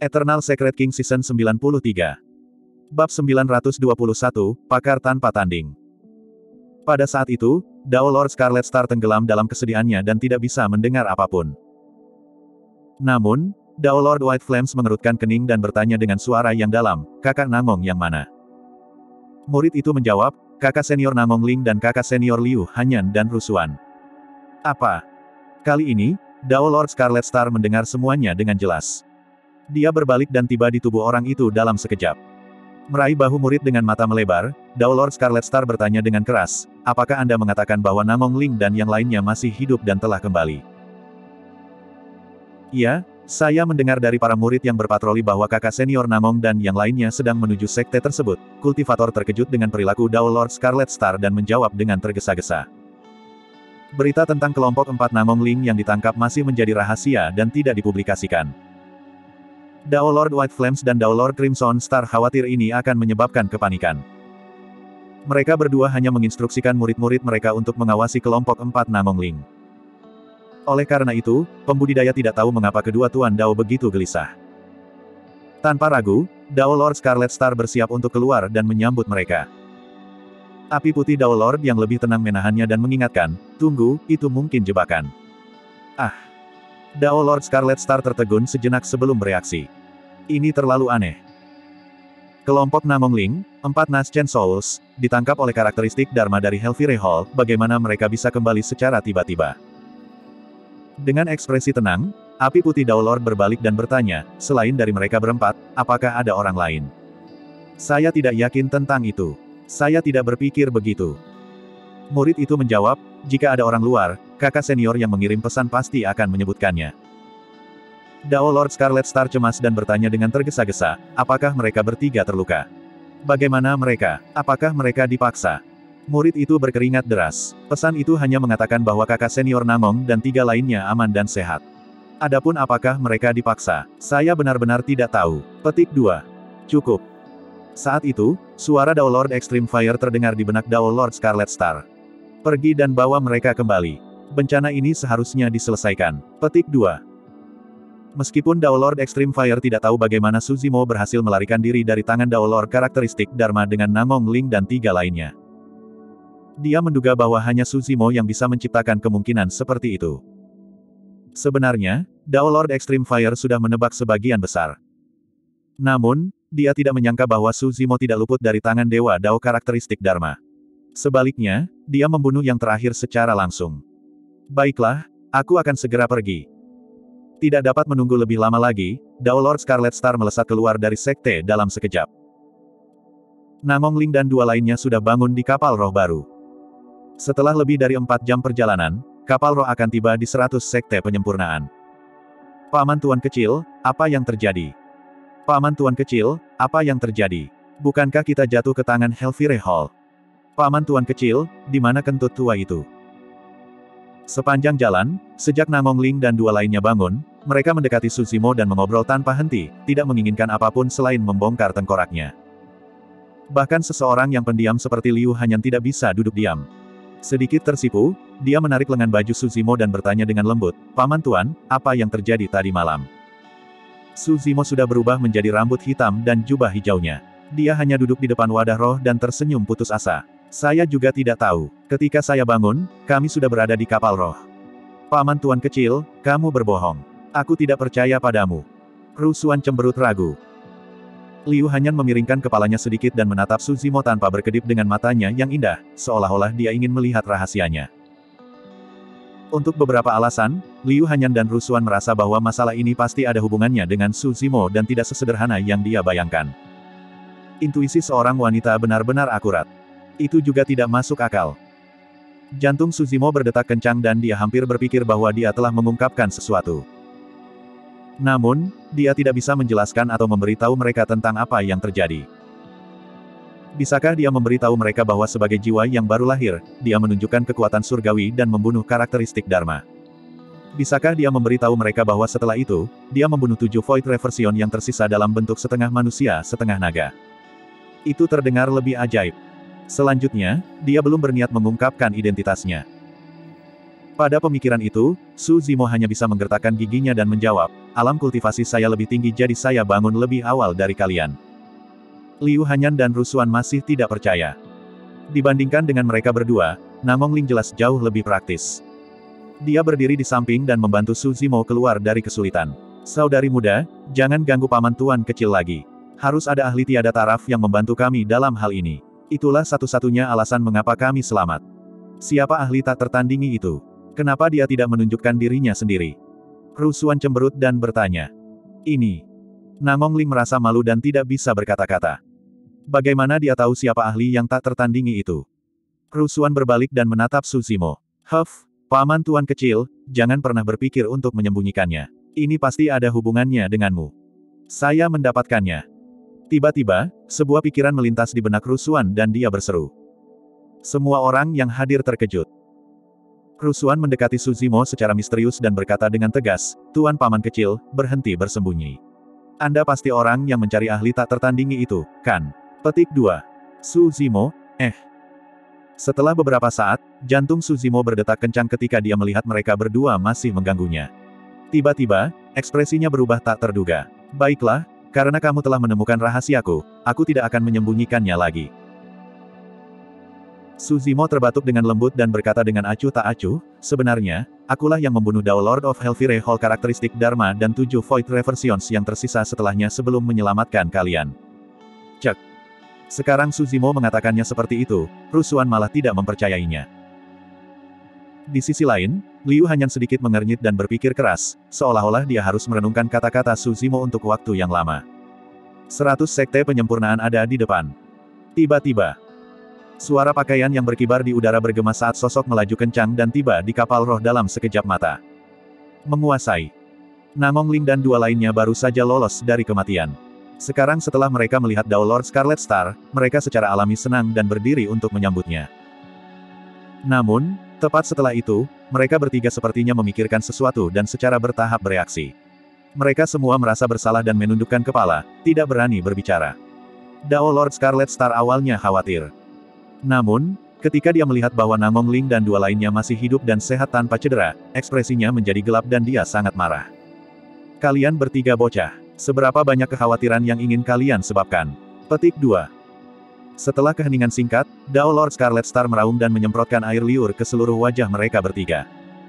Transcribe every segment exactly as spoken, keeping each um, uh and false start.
Eternal Secret King Season sembilan puluh tiga. Bab sembilan ratus dua puluh satu, Pakar Tanpa Tanding. Pada saat itu, Dao Lord Scarlet Star tenggelam dalam kesedihannya dan tidak bisa mendengar apapun. Namun, Dao Lord White Flames mengerutkan kening dan bertanya dengan suara yang dalam, "Kakak Namong yang mana?" Murid itu menjawab, "Kakak senior Namong Ling dan kakak senior Liu Hanyan dan Rusuan." Apa? Kali ini, Dao Lord Scarlet Star mendengar semuanya dengan jelas. Dia berbalik dan tiba di tubuh orang itu dalam sekejap. Meraih bahu murid dengan mata melebar, Dao Lord Scarlet Star bertanya dengan keras, "Apakah Anda mengatakan bahwa Namong Ling dan yang lainnya masih hidup dan telah kembali?" "Iya, saya mendengar dari para murid yang berpatroli bahwa kakak senior Namong dan yang lainnya sedang menuju sekte tersebut." Kultivator terkejut dengan perilaku Dao Lord Scarlet Star dan menjawab dengan tergesa-gesa. Berita tentang kelompok empat Namong Ling yang ditangkap masih menjadi rahasia dan tidak dipublikasikan. Dao Lord White Flames dan Dao Lord Crimson Star khawatir ini akan menyebabkan kepanikan. Mereka berdua hanya menginstruksikan murid-murid mereka untuk mengawasi kelompok empat Namong Ling. Oleh karena itu, pembudidaya tidak tahu mengapa kedua Tuan Dao begitu gelisah. Tanpa ragu, Dao Lord Scarlet Star bersiap untuk keluar dan menyambut mereka. Api putih Dao Lord yang lebih tenang menahannya dan mengingatkan, "Tunggu, itu mungkin jebakan." Ah! Dao Lord Scarlet Star tertegun sejenak sebelum bereaksi. Ini terlalu aneh. Kelompok Namong Ling, empat Naschen Souls, ditangkap oleh karakteristik Dharma dari Hellfire Hall, bagaimana mereka bisa kembali secara tiba-tiba? Dengan ekspresi tenang, api putih Dao Lord berbalik dan bertanya, "Selain dari mereka berempat, apakah ada orang lain?" "Saya tidak yakin tentang itu. Saya tidak berpikir begitu." Murid itu menjawab, "Jika ada orang luar, kakak senior yang mengirim pesan pasti akan menyebutkannya." Dao Lord Scarlet Star cemas dan bertanya dengan tergesa-gesa, "Apakah mereka bertiga terluka? Bagaimana mereka? Apakah mereka dipaksa?" Murid itu berkeringat deras. Pesan itu hanya mengatakan bahwa kakak senior Namong dan tiga lainnya aman dan sehat. Adapun apakah mereka dipaksa, saya benar-benar tidak tahu. Petik dua. Cukup. Saat itu, suara Dao Lord Extreme Fire terdengar di benak Dao Lord Scarlet Star. "Pergi dan bawa mereka kembali. Bencana ini seharusnya diselesaikan." Petik dua. Meskipun Dao Lord Extreme Fire tidak tahu bagaimana Suzimo berhasil melarikan diri dari tangan Dao Lord karakteristik Dharma dengan Namong Ling dan tiga lainnya. Dia menduga bahwa hanya Suzimo yang bisa menciptakan kemungkinan seperti itu. Sebenarnya, Dao Lord Extreme Fire sudah menebak sebagian besar. Namun, dia tidak menyangka bahwa Suzimo tidak luput dari tangan Dewa Dao karakteristik Dharma. Sebaliknya, dia membunuh yang terakhir secara langsung. "Baiklah, aku akan segera pergi." Tidak dapat menunggu lebih lama lagi, Dao Lord Scarlet Star melesat keluar dari sekte dalam sekejap. Namong Ling dan dua lainnya sudah bangun di kapal roh baru. Setelah lebih dari empat jam perjalanan, kapal roh akan tiba di seratus sekte penyempurnaan. "Paman Tuan Kecil, apa yang terjadi? Paman Tuan Kecil, apa yang terjadi? Bukankah kita jatuh ke tangan Hellfire Hall? Paman Tuan Kecil, di mana kentut tua itu?" Sepanjang jalan, sejak Namong Ling dan dua lainnya bangun, mereka mendekati Suzimo dan mengobrol tanpa henti, tidak menginginkan apapun selain membongkar tengkoraknya. Bahkan seseorang yang pendiam seperti Liu Hanyan tidak bisa duduk diam. Sedikit tersipu, dia menarik lengan baju Suzimo dan bertanya dengan lembut, "Paman Tuan, apa yang terjadi tadi malam?" Suzimo sudah berubah menjadi rambut hitam dan jubah hijaunya. Dia hanya duduk di depan wadah roh dan tersenyum putus asa. "Saya juga tidak tahu. Ketika saya bangun, kami sudah berada di kapal roh." "Paman Tuan Kecil, kamu berbohong. Aku tidak percaya padamu." Rusuan cemberut ragu. Liu Hanyan memiringkan kepalanya sedikit dan menatap Suzimo tanpa berkedip dengan matanya yang indah, seolah-olah dia ingin melihat rahasianya. Untuk beberapa alasan, Liu Hanyan dan Rusuan merasa bahwa masalah ini pasti ada hubungannya dengan Suzimo dan tidak sesederhana yang dia bayangkan. Intuisi seorang wanita benar-benar akurat. Itu juga tidak masuk akal. Jantung Suzimo berdetak kencang dan dia hampir berpikir bahwa dia telah mengungkapkan sesuatu. Namun, dia tidak bisa menjelaskan atau memberitahu mereka tentang apa yang terjadi. Bisakah dia memberitahu mereka bahwa sebagai jiwa yang baru lahir, dia menunjukkan kekuatan surgawi dan membunuh karakteristik Dharma? Bisakah dia memberitahu mereka bahwa setelah itu, dia membunuh tujuh Void Reversion yang tersisa dalam bentuk setengah manusia setengah naga? Itu terdengar lebih ajaib. Selanjutnya, dia belum berniat mengungkapkan identitasnya. Pada pemikiran itu, Su Zimo hanya bisa menggertakkan giginya dan menjawab, alam kultivasi saya lebih tinggi jadi saya bangun lebih awal dari kalian. Liu Hanyan dan Rusuan masih tidak percaya. Dibandingkan dengan mereka berdua, Namong Ling jelas jauh lebih praktis. Dia berdiri di samping dan membantu Su Zimo keluar dari kesulitan. Saudari muda, jangan ganggu paman tuan kecil lagi. Harus ada ahli tiada taraf yang membantu kami dalam hal ini. Itulah satu-satunya alasan mengapa kami selamat. Siapa ahli tak tertandingi itu? Kenapa dia tidak menunjukkan dirinya sendiri? Rusuan cemberut dan bertanya. Ini. Namong Ling merasa malu dan tidak bisa berkata-kata. Bagaimana dia tahu siapa ahli yang tak tertandingi itu? Rusuan berbalik dan menatap Su Zimo. Huff, paman tuan kecil, jangan pernah berpikir untuk menyembunyikannya. Ini pasti ada hubungannya denganmu. Saya mendapatkannya. Tiba-tiba, sebuah pikiran melintas di benak Rusuan dan dia berseru. Semua orang yang hadir terkejut. Rusuan mendekati Su Zimo secara misterius dan berkata dengan tegas, Tuan paman kecil, berhenti bersembunyi. Anda pasti orang yang mencari ahli tak tertandingi itu, kan? Petik dua. Su Zimo, eh. Setelah beberapa saat, jantung Su Zimo berdetak kencang ketika dia melihat mereka berdua masih mengganggunya. Tiba-tiba, ekspresinya berubah tak terduga. Baiklah, karena kamu telah menemukan rahasiaku, aku tidak akan menyembunyikannya lagi. Su Zimo terbatuk dengan lembut dan berkata dengan acuh tak acuh, sebenarnya, akulah yang membunuh Dao Lord of Hellfire Hall karakteristik Dharma dan tujuh Void Reversions yang tersisa setelahnya sebelum menyelamatkan kalian. Cek. Sekarang Su Zimo mengatakannya seperti itu, Rusuan malah tidak mempercayainya. Di sisi lain, Liu Hanyan sedikit mengernyit dan berpikir keras, seolah-olah dia harus merenungkan kata-kata Su Zimo untuk waktu yang lama. Seratus sekte penyempurnaan ada di depan. Tiba-tiba, suara pakaian yang berkibar di udara bergema saat sosok melaju kencang dan tiba di kapal roh dalam sekejap mata. Menguasai. Namong Ling dan dua lainnya baru saja lolos dari kematian. Sekarang setelah mereka melihat Dao Lord Scarlet Star, mereka secara alami senang dan berdiri untuk menyambutnya. Namun, tepat setelah itu, mereka bertiga sepertinya memikirkan sesuatu dan secara bertahap bereaksi. Mereka semua merasa bersalah dan menundukkan kepala, tidak berani berbicara. Dao Lord Scarlet Star awalnya khawatir. Namun, ketika dia melihat bahwa Namong Ling dan dua lainnya masih hidup dan sehat tanpa cedera, ekspresinya menjadi gelap dan dia sangat marah. Kalian bertiga bocah, seberapa banyak kekhawatiran yang ingin kalian sebabkan? Petik dua. Setelah keheningan singkat, Dao Lord Scarlet Star meraung dan menyemprotkan air liur ke seluruh wajah mereka bertiga.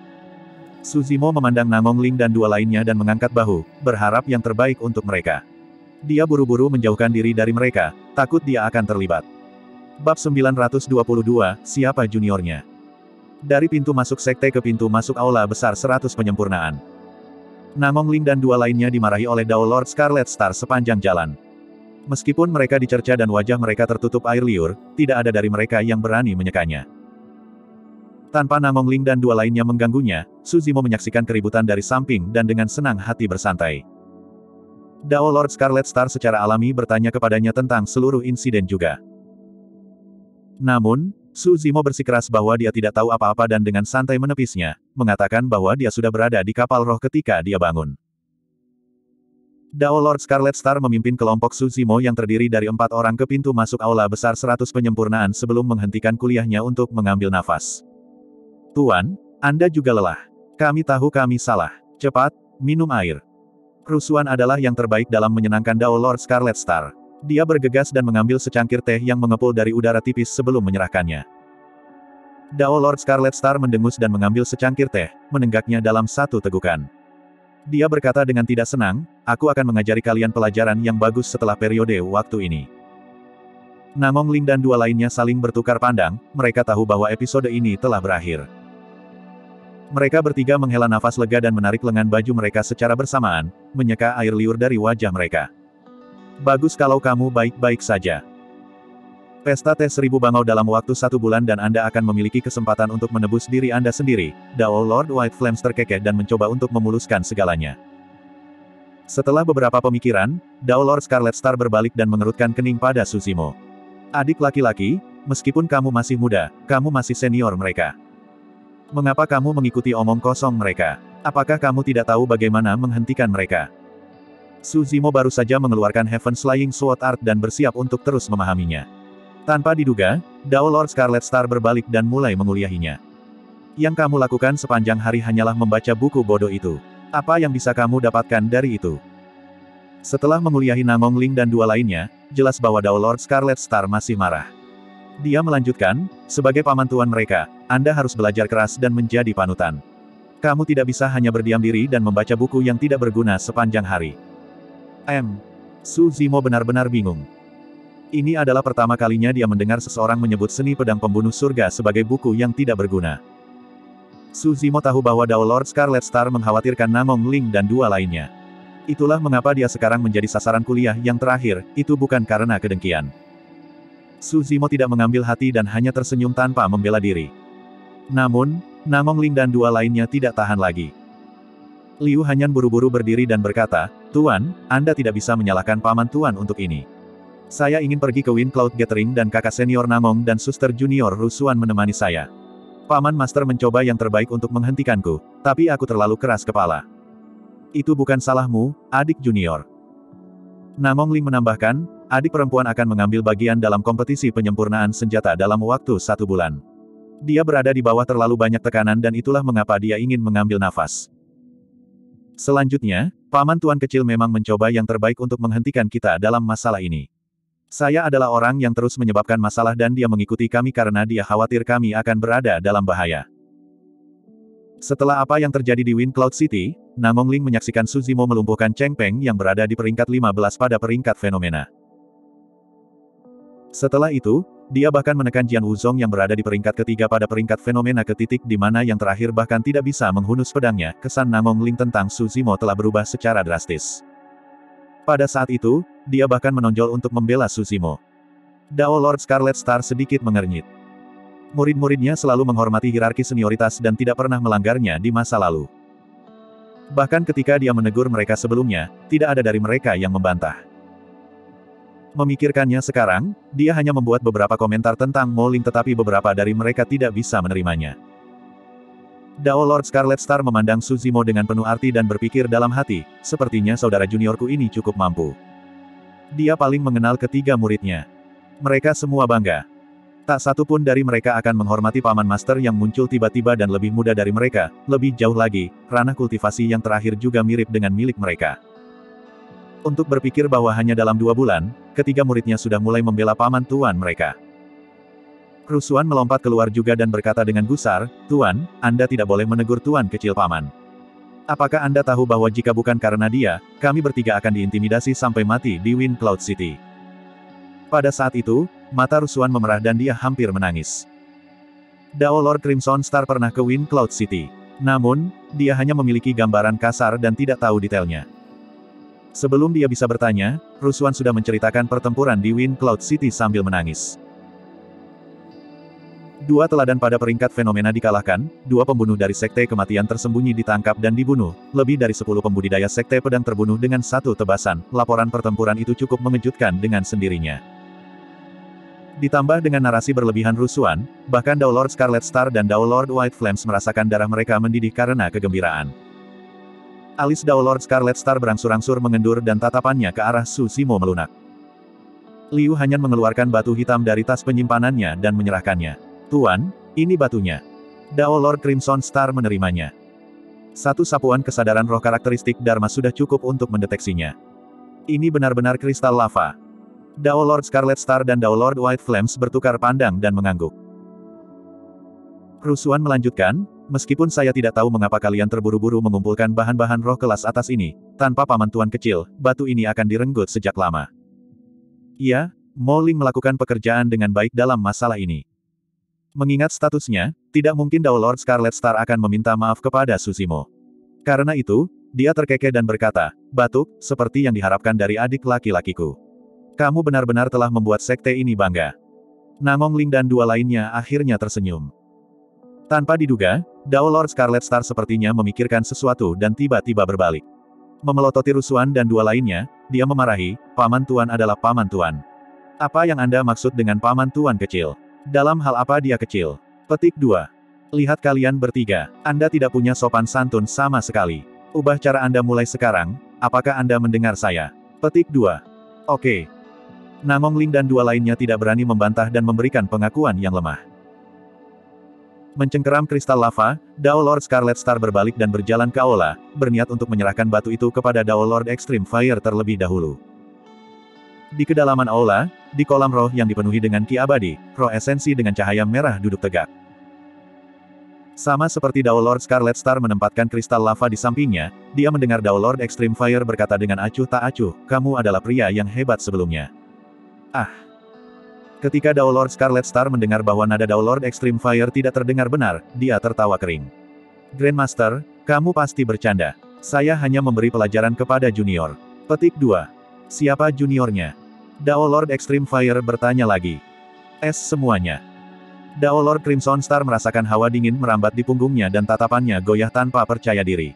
Su Zimo memandang Namong Ling dan dua lainnya dan mengangkat bahu, berharap yang terbaik untuk mereka. Dia buru-buru menjauhkan diri dari mereka, takut dia akan terlibat. Bab sembilan ratus dua puluh dua, siapa juniornya? Dari pintu masuk sekte ke pintu masuk aula besar seratus penyempurnaan. Namong Ling dan dua lainnya dimarahi oleh Dao Lord Scarlet Star sepanjang jalan. Meskipun mereka dicerca dan wajah mereka tertutup air liur, tidak ada dari mereka yang berani menyekanya. Tanpa Namong Ling dan dua lainnya mengganggunya, Su Zimo menyaksikan keributan dari samping dan dengan senang hati bersantai. Dao Lord Scarlet Star secara alami bertanya kepadanya tentang seluruh insiden juga. Namun, Su Zimo bersikeras bahwa dia tidak tahu apa-apa dan dengan santai menepisnya, mengatakan bahwa dia sudah berada di kapal roh ketika dia bangun. Dao Lord Scarlet Star memimpin kelompok Su Zimo yang terdiri dari empat orang ke pintu masuk aula besar seratus penyempurnaan sebelum menghentikan kuliahnya untuk mengambil nafas. Tuan, Anda juga lelah. Kami tahu kami salah. Cepat, minum air. Rusuan adalah yang terbaik dalam menyenangkan Dao Lord Scarlet Star. Dia bergegas dan mengambil secangkir teh yang mengepul dari udara tipis sebelum menyerahkannya. Dao Lord Scarlet Star mendengus dan mengambil secangkir teh, menenggaknya dalam satu tegukan. Dia berkata dengan tidak senang, aku akan mengajari kalian pelajaran yang bagus setelah periode waktu ini. Namong Ling dan dua lainnya saling bertukar pandang, mereka tahu bahwa episode ini telah berakhir. Mereka bertiga menghela nafas lega dan menarik lengan baju mereka secara bersamaan, menyeka air liur dari wajah mereka. Bagus kalau kamu baik-baik saja. Pesta teh seribu bangau dalam waktu satu bulan dan Anda akan memiliki kesempatan untuk menebus diri Anda sendiri, Dao Lord White Flames terkekeh dan mencoba untuk memuluskan segalanya. Setelah beberapa pemikiran, Dao Lord Scarlet Star berbalik dan mengerutkan kening pada Su Zimo. Adik laki-laki, meskipun kamu masih muda, kamu masih senior mereka. Mengapa kamu mengikuti omong kosong mereka? Apakah kamu tidak tahu bagaimana menghentikan mereka? Su Zimo baru saja mengeluarkan Heaven's Flying Sword Art dan bersiap untuk terus memahaminya. Tanpa diduga, Dao Lord Scarlet Star berbalik dan mulai menguliahinya. Yang kamu lakukan sepanjang hari hanyalah membaca buku bodoh itu. Apa yang bisa kamu dapatkan dari itu? Setelah menguliahi Namong Ling dan dua lainnya, jelas bahwa Dao Lord Scarlet Star masih marah. Dia melanjutkan, sebagai paman tuan mereka, Anda harus belajar keras dan menjadi panutan. Kamu tidak bisa hanya berdiam diri dan membaca buku yang tidak berguna sepanjang hari. M. Su Zimo benar-benar bingung. Ini adalah pertama kalinya dia mendengar seseorang menyebut seni pedang pembunuh surga sebagai buku yang tidak berguna. Su Zimo tahu bahwa Dao Lord Scarlet Star mengkhawatirkan Namong Ling dan dua lainnya. Itulah mengapa dia sekarang menjadi sasaran kuliah yang terakhir, itu bukan karena kedengkian. Su Zimo tidak mengambil hati dan hanya tersenyum tanpa membela diri. Namun, Namong Ling dan dua lainnya tidak tahan lagi. Liu Hanyan buru-buru berdiri dan berkata, "Tuan, Anda tidak bisa menyalahkan paman tuan untuk ini. Saya ingin pergi ke Wind Cloud Gathering dan kakak senior Namong dan suster junior Rusuan menemani saya. Paman Master mencoba yang terbaik untuk menghentikanku, tapi aku terlalu keras kepala. Itu bukan salahmu, adik junior." Namong Ling menambahkan, adik perempuan akan mengambil bagian dalam kompetisi penyempurnaan senjata dalam waktu satu bulan. Dia berada di bawah terlalu banyak tekanan dan itulah mengapa dia ingin mengambil nafas. Selanjutnya, paman tuan kecil memang mencoba yang terbaik untuk menghentikan kita dalam masalah ini. Saya adalah orang yang terus menyebabkan masalah dan dia mengikuti kami karena dia khawatir kami akan berada dalam bahaya. Setelah apa yang terjadi di Wind Cloud City, Namong Ling menyaksikan Su Zimo melumpuhkan Cheng Peng yang berada di peringkat lima belas pada peringkat fenomena. Setelah itu, dia bahkan menekan Jian Wuzong yang berada di peringkat ketiga pada peringkat fenomena ke titik di mana yang terakhir bahkan tidak bisa menghunus pedangnya. Kesan Namong Ling tentang Su Zimo telah berubah secara drastis. Pada saat itu, dia bahkan menonjol untuk membela Su Zimo. Dao Lord Scarlet Star sedikit mengernyit. Murid-muridnya selalu menghormati hierarki senioritas dan tidak pernah melanggarnya di masa lalu. Bahkan ketika dia menegur mereka sebelumnya, tidak ada dari mereka yang membantah. Memikirkannya sekarang, dia hanya membuat beberapa komentar tentang Mo Ling tetapi beberapa dari mereka tidak bisa menerimanya. Dao Lord Scarlet Star memandang Su Zimo dengan penuh arti dan berpikir dalam hati, sepertinya saudara juniorku ini cukup mampu. Dia paling mengenal ketiga muridnya. Mereka semua bangga. Tak satu pun dari mereka akan menghormati paman master yang muncul tiba-tiba dan lebih muda dari mereka, lebih jauh lagi, ranah kultivasi yang terakhir juga mirip dengan milik mereka. Untuk berpikir bahwa hanya dalam dua bulan, ketiga muridnya sudah mulai membela paman tuan mereka. Rusuan melompat keluar juga dan berkata dengan gusar, "Tuan, Anda tidak boleh menegur tuan kecil paman. Apakah Anda tahu bahwa jika bukan karena dia, kami bertiga akan diintimidasi sampai mati di Wind Cloud City?" Pada saat itu, mata Rusuan memerah dan dia hampir menangis. Dao Lord Crimson Star pernah ke Wind Cloud City. Namun, dia hanya memiliki gambaran kasar dan tidak tahu detailnya. Sebelum dia bisa bertanya, Rusuan sudah menceritakan pertempuran di Wind Cloud City sambil menangis. Dua teladan pada peringkat fenomena dikalahkan, dua pembunuh dari Sekte Kematian tersembunyi ditangkap dan dibunuh, lebih dari sepuluh pembudidaya Sekte Pedang terbunuh dengan satu tebasan. Laporan pertempuran itu cukup mengejutkan dengan sendirinya. Ditambah dengan narasi berlebihan Rusuan, bahkan Dao Lord Scarlet Star dan Dao Lord White Flames merasakan darah mereka mendidih karena kegembiraan. Alis Dao Lord Scarlet Star berangsur-angsur mengendur dan tatapannya ke arah Su Zimo melunak. Liu Hanyan mengeluarkan batu hitam dari tas penyimpanannya dan menyerahkannya. "Tuan, ini batunya." Dao Lord Crimson Star menerimanya. Satu sapuan kesadaran roh karakteristik Dharma sudah cukup untuk mendeteksinya. Ini benar-benar kristal lava. Dao Lord Scarlet Star dan Dao Lord White Flames bertukar pandang dan mengangguk. Rusuan melanjutkan, "Meskipun saya tidak tahu mengapa kalian terburu-buru mengumpulkan bahan-bahan roh kelas atas ini, tanpa paman tuan kecil, batu ini akan direnggut sejak lama." Ya, Mo Ling melakukan pekerjaan dengan baik dalam masalah ini. Mengingat statusnya, tidak mungkin Dao Lord Scarlet Star akan meminta maaf kepada Su Zimo. Karena itu, dia terkekeh dan berkata, "Batuk, seperti yang diharapkan dari adik laki-lakiku. Kamu benar-benar telah membuat sekte ini bangga." Namong Ling dan dua lainnya akhirnya tersenyum. Tanpa diduga, Dao Lord Scarlet Star sepertinya memikirkan sesuatu dan tiba-tiba berbalik. Memelototi Rusuan dan dua lainnya, dia memarahi, "Paman Tuan adalah paman Tuan. Apa yang Anda maksud dengan paman Tuan kecil? Dalam hal apa dia kecil?" Petik dua. Lihat kalian bertiga, Anda tidak punya sopan santun sama sekali. Ubah cara Anda mulai sekarang, apakah Anda mendengar saya? Petik dua. Oke. Namong Ling dan dua lainnya tidak berani membantah dan memberikan pengakuan yang lemah. Mencengkeram kristal lava, Dao Lord Scarlet Star berbalik dan berjalan ke aula, berniat untuk menyerahkan batu itu kepada Dao Lord Extreme Fire terlebih dahulu. Di kedalaman aula, di kolam roh yang dipenuhi dengan ki abadi, roh esensi dengan cahaya merah duduk tegak. Sama seperti Dao Lord Scarlet Star menempatkan kristal lava di sampingnya, dia mendengar Dao Lord Extreme Fire berkata dengan acuh tak acuh, "Kamu adalah pria yang hebat sebelumnya." Ah! Ketika Dao Lord Scarlet Star mendengar bahwa nada Dao Lord Extreme Fire tidak terdengar benar, dia tertawa kering. "Grandmaster, kamu pasti bercanda. Saya hanya memberi pelajaran kepada junior." Petik dua. Siapa juniornya? Dao Lord Extreme Fire bertanya lagi. Es semuanya. Dao Lord Crimson Star merasakan hawa dingin merambat di punggungnya dan tatapannya goyah tanpa percaya diri.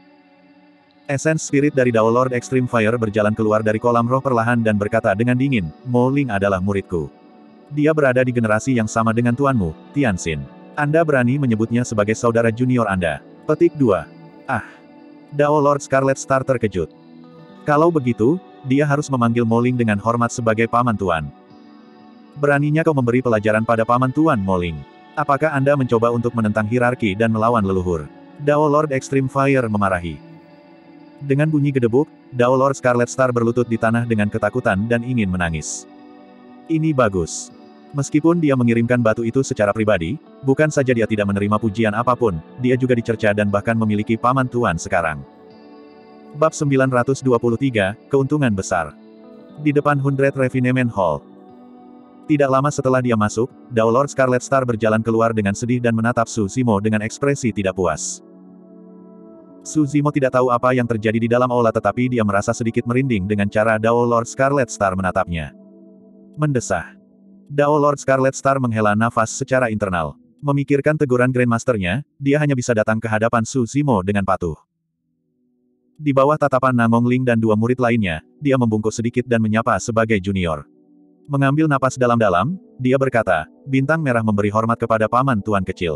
Essence spirit dari Dao Lord Extreme Fire berjalan keluar dari kolam roh perlahan dan berkata dengan dingin, "Mo Ling adalah muridku. Dia berada di generasi yang sama dengan tuanmu, Tianxin. Anda berani menyebutnya sebagai saudara junior Anda." Petik dua. Ah! Dao Lord Scarlet Star terkejut. Kalau begitu, dia harus memanggil Mo Ling dengan hormat sebagai paman tuan. Beraninya kau memberi pelajaran pada paman tuan Mo Ling. Apakah Anda mencoba untuk menentang hierarki dan melawan leluhur? Dao Lord Extreme Fire memarahi. Dengan bunyi gedebuk, Dao Lord Scarlet Star berlutut di tanah dengan ketakutan dan ingin menangis. Ini bagus. Meskipun dia mengirimkan batu itu secara pribadi, bukan saja dia tidak menerima pujian apapun, dia juga dicerca dan bahkan memiliki paman tuan sekarang. Bab sembilan ratus dua puluh tiga, Keuntungan Besar. Di depan Hundred Refinement Hall. Tidak lama setelah dia masuk, Dao Lord Scarlet Star berjalan keluar dengan sedih dan menatap Su Zimo dengan ekspresi tidak puas. Su Zimo tidak tahu apa yang terjadi di dalam aula tetapi dia merasa sedikit merinding dengan cara Dao Lord Scarlet Star menatapnya. Mendesah. Dao Lord Scarlet Star menghela nafas secara internal. Memikirkan teguran Grandmasternya, dia hanya bisa datang ke hadapan Su Zimo dengan patuh. Di bawah tatapan Namong Ling dan dua murid lainnya, dia membungkuk sedikit dan menyapa sebagai junior. Mengambil napas dalam-dalam, dia berkata, "Bintang merah memberi hormat kepada paman tuan kecil."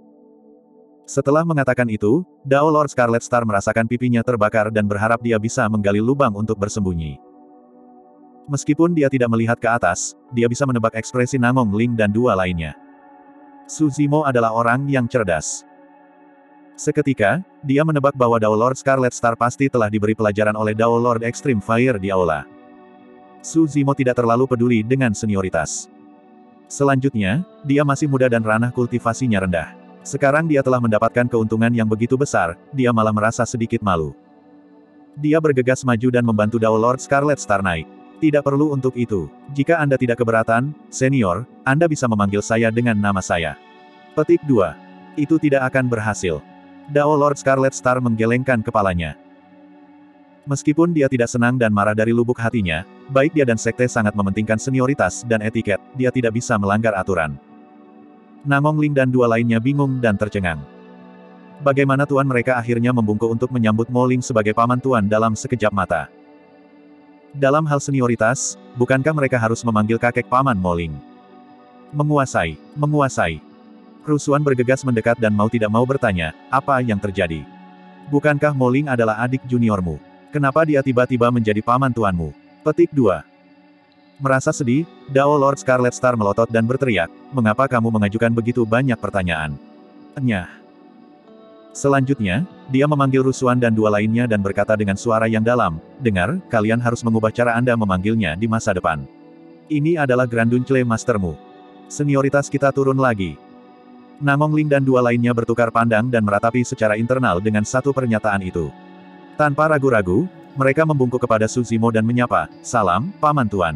Setelah mengatakan itu, Dao Lord Scarlet Star merasakan pipinya terbakar dan berharap dia bisa menggali lubang untuk bersembunyi. Meskipun dia tidak melihat ke atas, dia bisa menebak ekspresi Namong Ling dan dua lainnya. Su Zimo adalah orang yang cerdas. Seketika, dia menebak bahwa Dao Lord Scarlet Star pasti telah diberi pelajaran oleh Dao Lord Extreme Fire di aula. Su Zimo tidak terlalu peduli dengan senioritas. Selanjutnya, dia masih muda dan ranah kultivasinya rendah. Sekarang dia telah mendapatkan keuntungan yang begitu besar, dia malah merasa sedikit malu. Dia bergegas maju dan membantu Dao Lord Scarlet Star naik. Tidak perlu untuk itu. Jika Anda tidak keberatan, senior, Anda bisa memanggil saya dengan nama saya. Petik dua. Itu tidak akan berhasil. Dao Lord Scarlet Star menggelengkan kepalanya. Meskipun dia tidak senang dan marah dari lubuk hatinya, baik dia dan sekte sangat mementingkan senioritas dan etiket, dia tidak bisa melanggar aturan. Namong Ling dan dua lainnya bingung dan tercengang. Bagaimana tuan mereka akhirnya membungkuk untuk menyambut Mo Ling sebagai paman tuan dalam sekejap mata. Dalam hal senioritas, bukankah mereka harus memanggil kakek paman Mo Ling? Menguasai, menguasai. Rusuhan bergegas mendekat dan mau tidak mau bertanya, apa yang terjadi? Bukankah Mo Ling adalah adik juniormu? Kenapa dia tiba-tiba menjadi paman tuanmu? Petik dua. Merasa sedih, Dao Lord Scarlet Star melotot dan berteriak, mengapa kamu mengajukan begitu banyak pertanyaan? Nyah. Selanjutnya, dia memanggil Rusuhan dan dua lainnya dan berkata dengan suara yang dalam, dengar, kalian harus mengubah cara Anda memanggilnya di masa depan. Ini adalah Granduncle Mastermu. Senioritas kita turun lagi. Namong Ling dan dua lainnya bertukar pandang dan meratapi secara internal dengan satu pernyataan itu. Tanpa ragu-ragu, mereka membungkuk kepada Su Zimo dan menyapa, salam, paman tuan.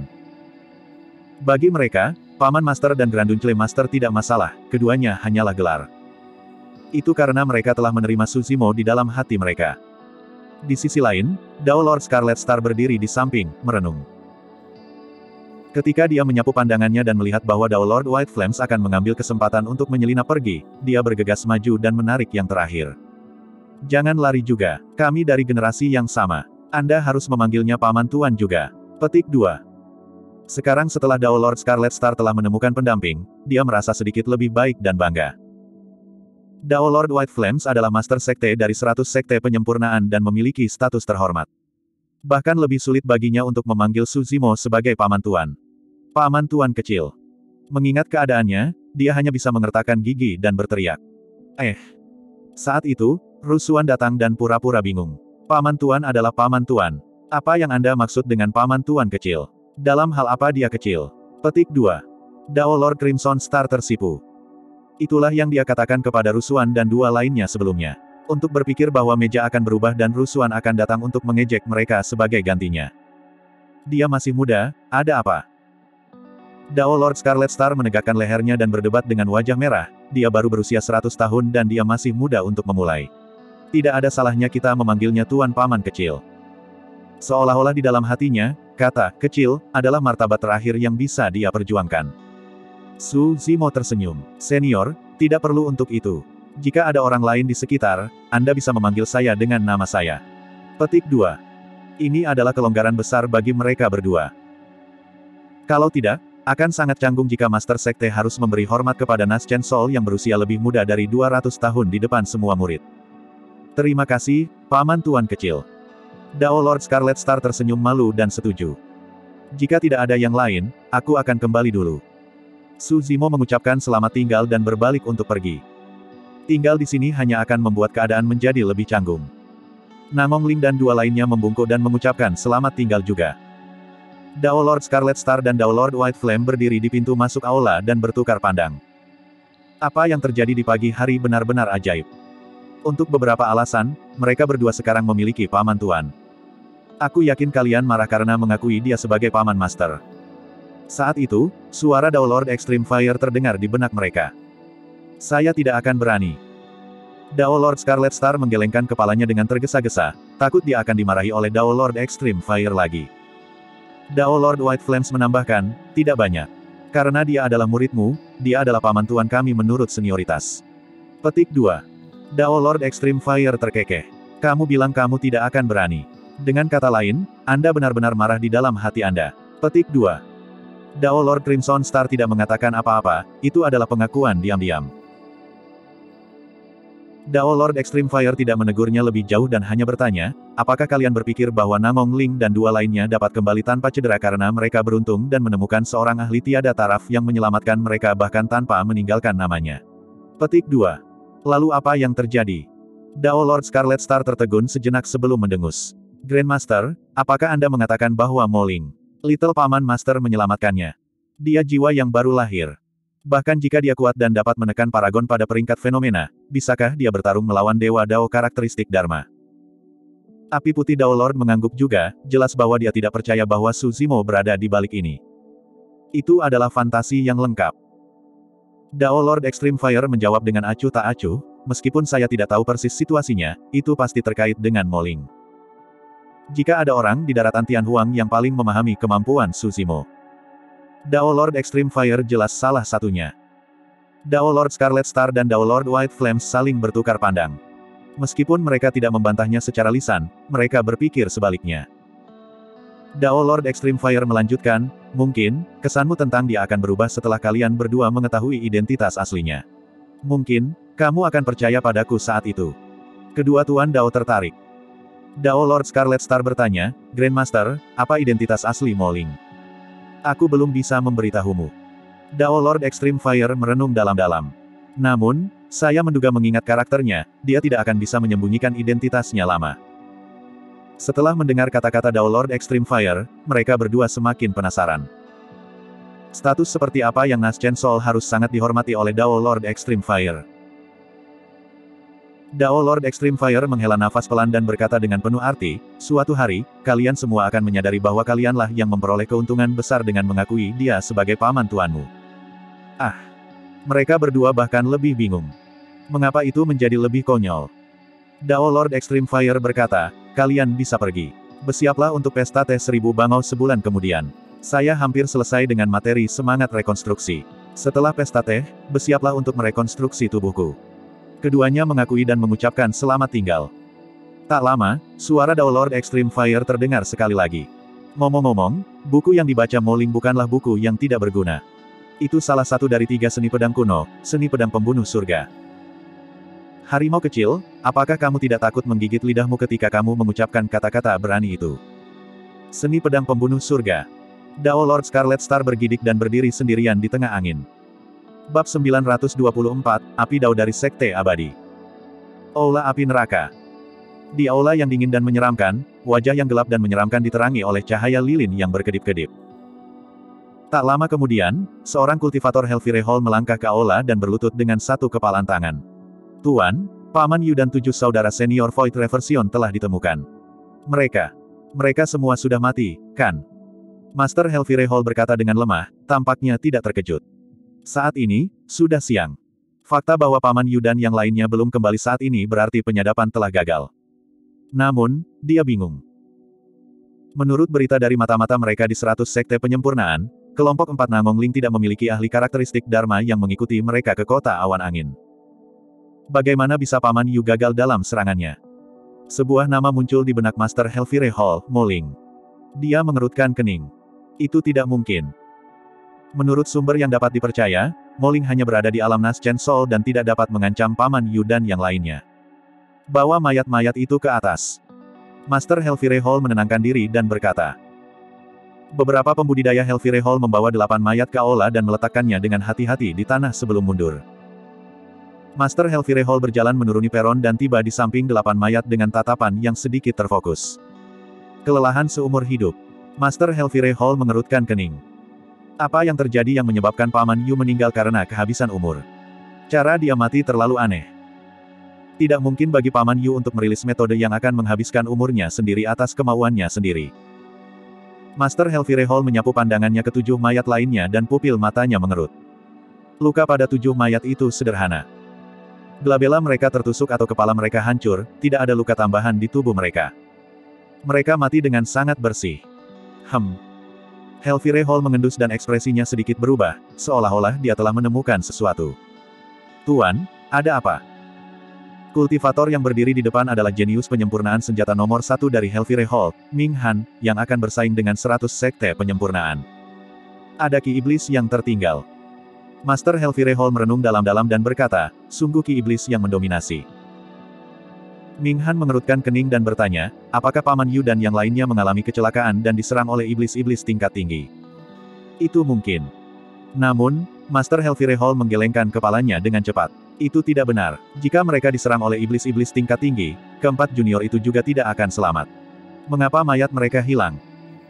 Bagi mereka, paman master dan Granduncle Master tidak masalah, keduanya hanyalah gelar. Itu karena mereka telah menerima Su Zimo di dalam hati mereka. Di sisi lain, Dao Lord Scarlet Star berdiri di samping, merenung. Ketika dia menyapu pandangannya dan melihat bahwa Dao Lord White Flames akan mengambil kesempatan untuk menyelinap pergi, dia bergegas maju dan menarik yang terakhir. Jangan lari juga, kami dari generasi yang sama. Anda harus memanggilnya paman tuan juga. Petik dua. Sekarang setelah Dao Lord Scarlet Star telah menemukan pendamping, dia merasa sedikit lebih baik dan bangga. Dao Lord White Flames adalah master sekte dari seratus sekte penyempurnaan dan memiliki status terhormat. Bahkan lebih sulit baginya untuk memanggil Su Zimo sebagai paman tuan. Paman tuan kecil. Mengingat keadaannya, dia hanya bisa mengertakkan gigi dan berteriak. Eh. Saat itu, Rusuan datang dan pura-pura bingung. Paman Tuan adalah Paman Tuan. Apa yang Anda maksud dengan Paman Tuan kecil? Dalam hal apa dia kecil? Petik dua. Dao Lord Crimson Star tersipu. Itulah yang dia katakan kepada Rusuan dan dua lainnya sebelumnya. Untuk berpikir bahwa meja akan berubah dan Rusuan akan datang untuk mengejek mereka sebagai gantinya. Dia masih muda, ada apa? Dao Lord Scarlet Star menegakkan lehernya dan berdebat dengan wajah merah, dia baru berusia seratus tahun dan dia masih muda untuk memulai. Tidak ada salahnya kita memanggilnya Tuan Paman Kecil. Seolah-olah di dalam hatinya, kata, kecil, adalah martabat terakhir yang bisa dia perjuangkan. Su Zimo tersenyum. Senior, tidak perlu untuk itu. Jika ada orang lain di sekitar, Anda bisa memanggil saya dengan nama saya. Petik dua. Ini adalah kelonggaran besar bagi mereka berdua. Kalau tidak, akan sangat canggung jika Master Sekte harus memberi hormat kepada Nas Chen Sol yang berusia lebih muda dari dua ratus tahun di depan semua murid. Terima kasih, Paman Tuan Kecil. Dao Lord Scarlet Star tersenyum malu dan setuju. Jika tidak ada yang lain, aku akan kembali dulu. Su Zimo mengucapkan selamat tinggal dan berbalik untuk pergi. Tinggal di sini hanya akan membuat keadaan menjadi lebih canggung. Namong Ling dan dua lainnya membungkuk dan mengucapkan selamat tinggal juga. Dao Lord Scarlet Star dan Dao Lord White Flame berdiri di pintu masuk aula dan bertukar pandang. Apa yang terjadi di pagi hari benar-benar ajaib. Untuk beberapa alasan, mereka berdua sekarang memiliki Paman Tuan. Aku yakin kalian marah karena mengakui dia sebagai Paman Master. Saat itu, suara Dao Lord Extreme Fire terdengar di benak mereka. Saya tidak akan berani. Dao Lord Scarlet Star menggelengkan kepalanya dengan tergesa-gesa, takut dia akan dimarahi oleh Dao Lord Extreme Fire lagi. Dao Lord White Flames menambahkan, tidak banyak. Karena dia adalah muridmu, dia adalah paman tuan kami menurut senioritas. Petik dua. Dao Lord Extreme Fire terkekeh. Kamu bilang kamu tidak akan berani. Dengan kata lain, Anda benar-benar marah di dalam hati Anda. Petik dua. Dao Lord Crimson Star tidak mengatakan apa-apa, itu adalah pengakuan diam-diam. Dao Lord Extreme Fire tidak menegurnya lebih jauh dan hanya bertanya, apakah kalian berpikir bahwa Namong Ling dan dua lainnya dapat kembali tanpa cedera karena mereka beruntung dan menemukan seorang ahli tiada taraf yang menyelamatkan mereka bahkan tanpa meninggalkan namanya? Petik dua. Lalu apa yang terjadi? Dao Lord Scarlet Star tertegun sejenak sebelum mendengus. Grandmaster, apakah Anda mengatakan bahwa Mo Ling, Little Paman Master menyelamatkannya? Dia jiwa yang baru lahir. Bahkan jika dia kuat dan dapat menekan Paragon pada peringkat fenomena, bisakah dia bertarung melawan Dewa Dao karakteristik Dharma? Api putih Dao Lord mengangguk juga, jelas bahwa dia tidak percaya bahwa Su Zimo berada di balik ini. Itu adalah fantasi yang lengkap. Dao Lord Extreme Fire menjawab dengan acuh tak acuh, meskipun saya tidak tahu persis situasinya, itu pasti terkait dengan Mo Ling. Jika ada orang di daratan Tianhuang yang paling memahami kemampuan Su Zimo, Dao Lord Extreme Fire jelas salah satunya. Dao Lord Scarlet Star dan Dao Lord White Flames saling bertukar pandang. Meskipun mereka tidak membantahnya secara lisan, mereka berpikir sebaliknya. Dao Lord Extreme Fire melanjutkan, mungkin, kesanmu tentang dia akan berubah setelah kalian berdua mengetahui identitas aslinya. Mungkin, kamu akan percaya padaku saat itu. Kedua Tuan Dao tertarik. Dao Lord Scarlet Star bertanya, Grandmaster, apa identitas asli Mo Ling? Aku belum bisa memberitahumu. Dao Lord Extreme Fire merenung dalam-dalam. Namun, saya menduga mengingat karakternya, dia tidak akan bisa menyembunyikan identitasnya lama. Setelah mendengar kata-kata Dao Lord Extreme Fire, mereka berdua semakin penasaran. Status seperti apa yang Nas Chen Sol harus sangat dihormati oleh Dao Lord Extreme Fire. Dao Lord Extreme Fire menghela nafas pelan dan berkata dengan penuh arti, suatu hari, kalian semua akan menyadari bahwa kalianlah yang memperoleh keuntungan besar dengan mengakui dia sebagai paman tuanmu. Ah! Mereka berdua bahkan lebih bingung. Mengapa itu menjadi lebih konyol? Dao Lord Extreme Fire berkata, kalian bisa pergi. Bersiaplah untuk pesta teh seribu bangau sebulan kemudian. Saya hampir selesai dengan materi semangat rekonstruksi. Setelah pesta teh, bersiaplah untuk merekonstruksi tubuhku. Keduanya mengakui dan mengucapkan selamat tinggal. Tak lama, suara Dao Lord Extreme Fire terdengar sekali lagi. Ngomong-ngomong, buku yang dibaca Mo Ling bukanlah buku yang tidak berguna. Itu salah satu dari tiga seni pedang kuno, seni pedang pembunuh surga. Harimau kecil, apakah kamu tidak takut menggigit lidahmu ketika kamu mengucapkan kata-kata berani itu? Seni pedang pembunuh surga. Dao Lord Scarlet Star bergidik dan berdiri sendirian di tengah angin. Bab sembilan ratus dua puluh empat, Api Dao dari Sekte Abadi. Aula Api Neraka. Di aula yang dingin dan menyeramkan, wajah yang gelap dan menyeramkan diterangi oleh cahaya lilin yang berkedip-kedip. Tak lama kemudian, seorang kultivator Helvire Hall melangkah ke aula dan berlutut dengan satu kepalan tangan. Tuan, Paman Yu dan tujuh saudara senior Void Reversion telah ditemukan. Mereka. Mereka semua sudah mati, kan? Master Helvire Hall berkata dengan lemah, tampaknya tidak terkejut. Saat ini, sudah siang. Fakta bahwa Paman Yu dan yang lainnya belum kembali saat ini berarti penyadapan telah gagal. Namun, dia bingung. Menurut berita dari mata-mata mereka di seratus sekte penyempurnaan, kelompok empat Namong Ling tidak memiliki ahli karakteristik Dharma yang mengikuti mereka ke kota awan angin. Bagaimana bisa Paman Yu gagal dalam serangannya? Sebuah nama muncul di benak Master Helvire Hall, Mo Ling. Dia mengerutkan kening. Itu tidak mungkin. Menurut sumber yang dapat dipercaya, Mo Ling hanya berada di alam Naschen Soul dan tidak dapat mengancam Paman Yu dan yang lainnya. Bawa mayat-mayat itu ke atas. Master Helvire Hall menenangkan diri dan berkata. Beberapa pembudidaya Helvire Hall membawa delapan mayat ke aula dan meletakkannya dengan hati-hati di tanah sebelum mundur. Master Helvire Hall berjalan menuruni peron dan tiba di samping delapan mayat dengan tatapan yang sedikit terfokus. Kelelahan seumur hidup. Master Helvire Hall mengerutkan kening. Apa yang terjadi yang menyebabkan Paman Yu meninggal karena kehabisan umur? Cara dia mati terlalu aneh. Tidak mungkin bagi Paman Yu untuk merilis metode yang akan menghabiskan umurnya sendiri atas kemauannya sendiri. Master Helvire Hall menyapu pandangannya ke tujuh mayat lainnya dan pupil matanya mengerut. Luka pada tujuh mayat itu sederhana. Glabella mereka tertusuk atau kepala mereka hancur, tidak ada luka tambahan di tubuh mereka. Mereka mati dengan sangat bersih. Hem. Helvire Hall mengendus dan ekspresinya sedikit berubah, seolah-olah dia telah menemukan sesuatu. Tuan, ada apa? Kultivator yang berdiri di depan adalah jenius penyempurnaan senjata nomor satu dari Helvire Hall, Ming Han, yang akan bersaing dengan seratus sekte penyempurnaan. Ada ki iblis yang tertinggal. Master Helvire Hall merenung dalam-dalam dan berkata, sungguh ki iblis yang mendominasi. Ming Han mengerutkan kening dan bertanya, apakah Paman Yu dan yang lainnya mengalami kecelakaan dan diserang oleh iblis-iblis tingkat tinggi? Itu mungkin. Namun, Master Helvire Hall menggelengkan kepalanya dengan cepat. Itu tidak benar. Jika mereka diserang oleh iblis-iblis tingkat tinggi, keempat junior itu juga tidak akan selamat. Mengapa mayat mereka hilang?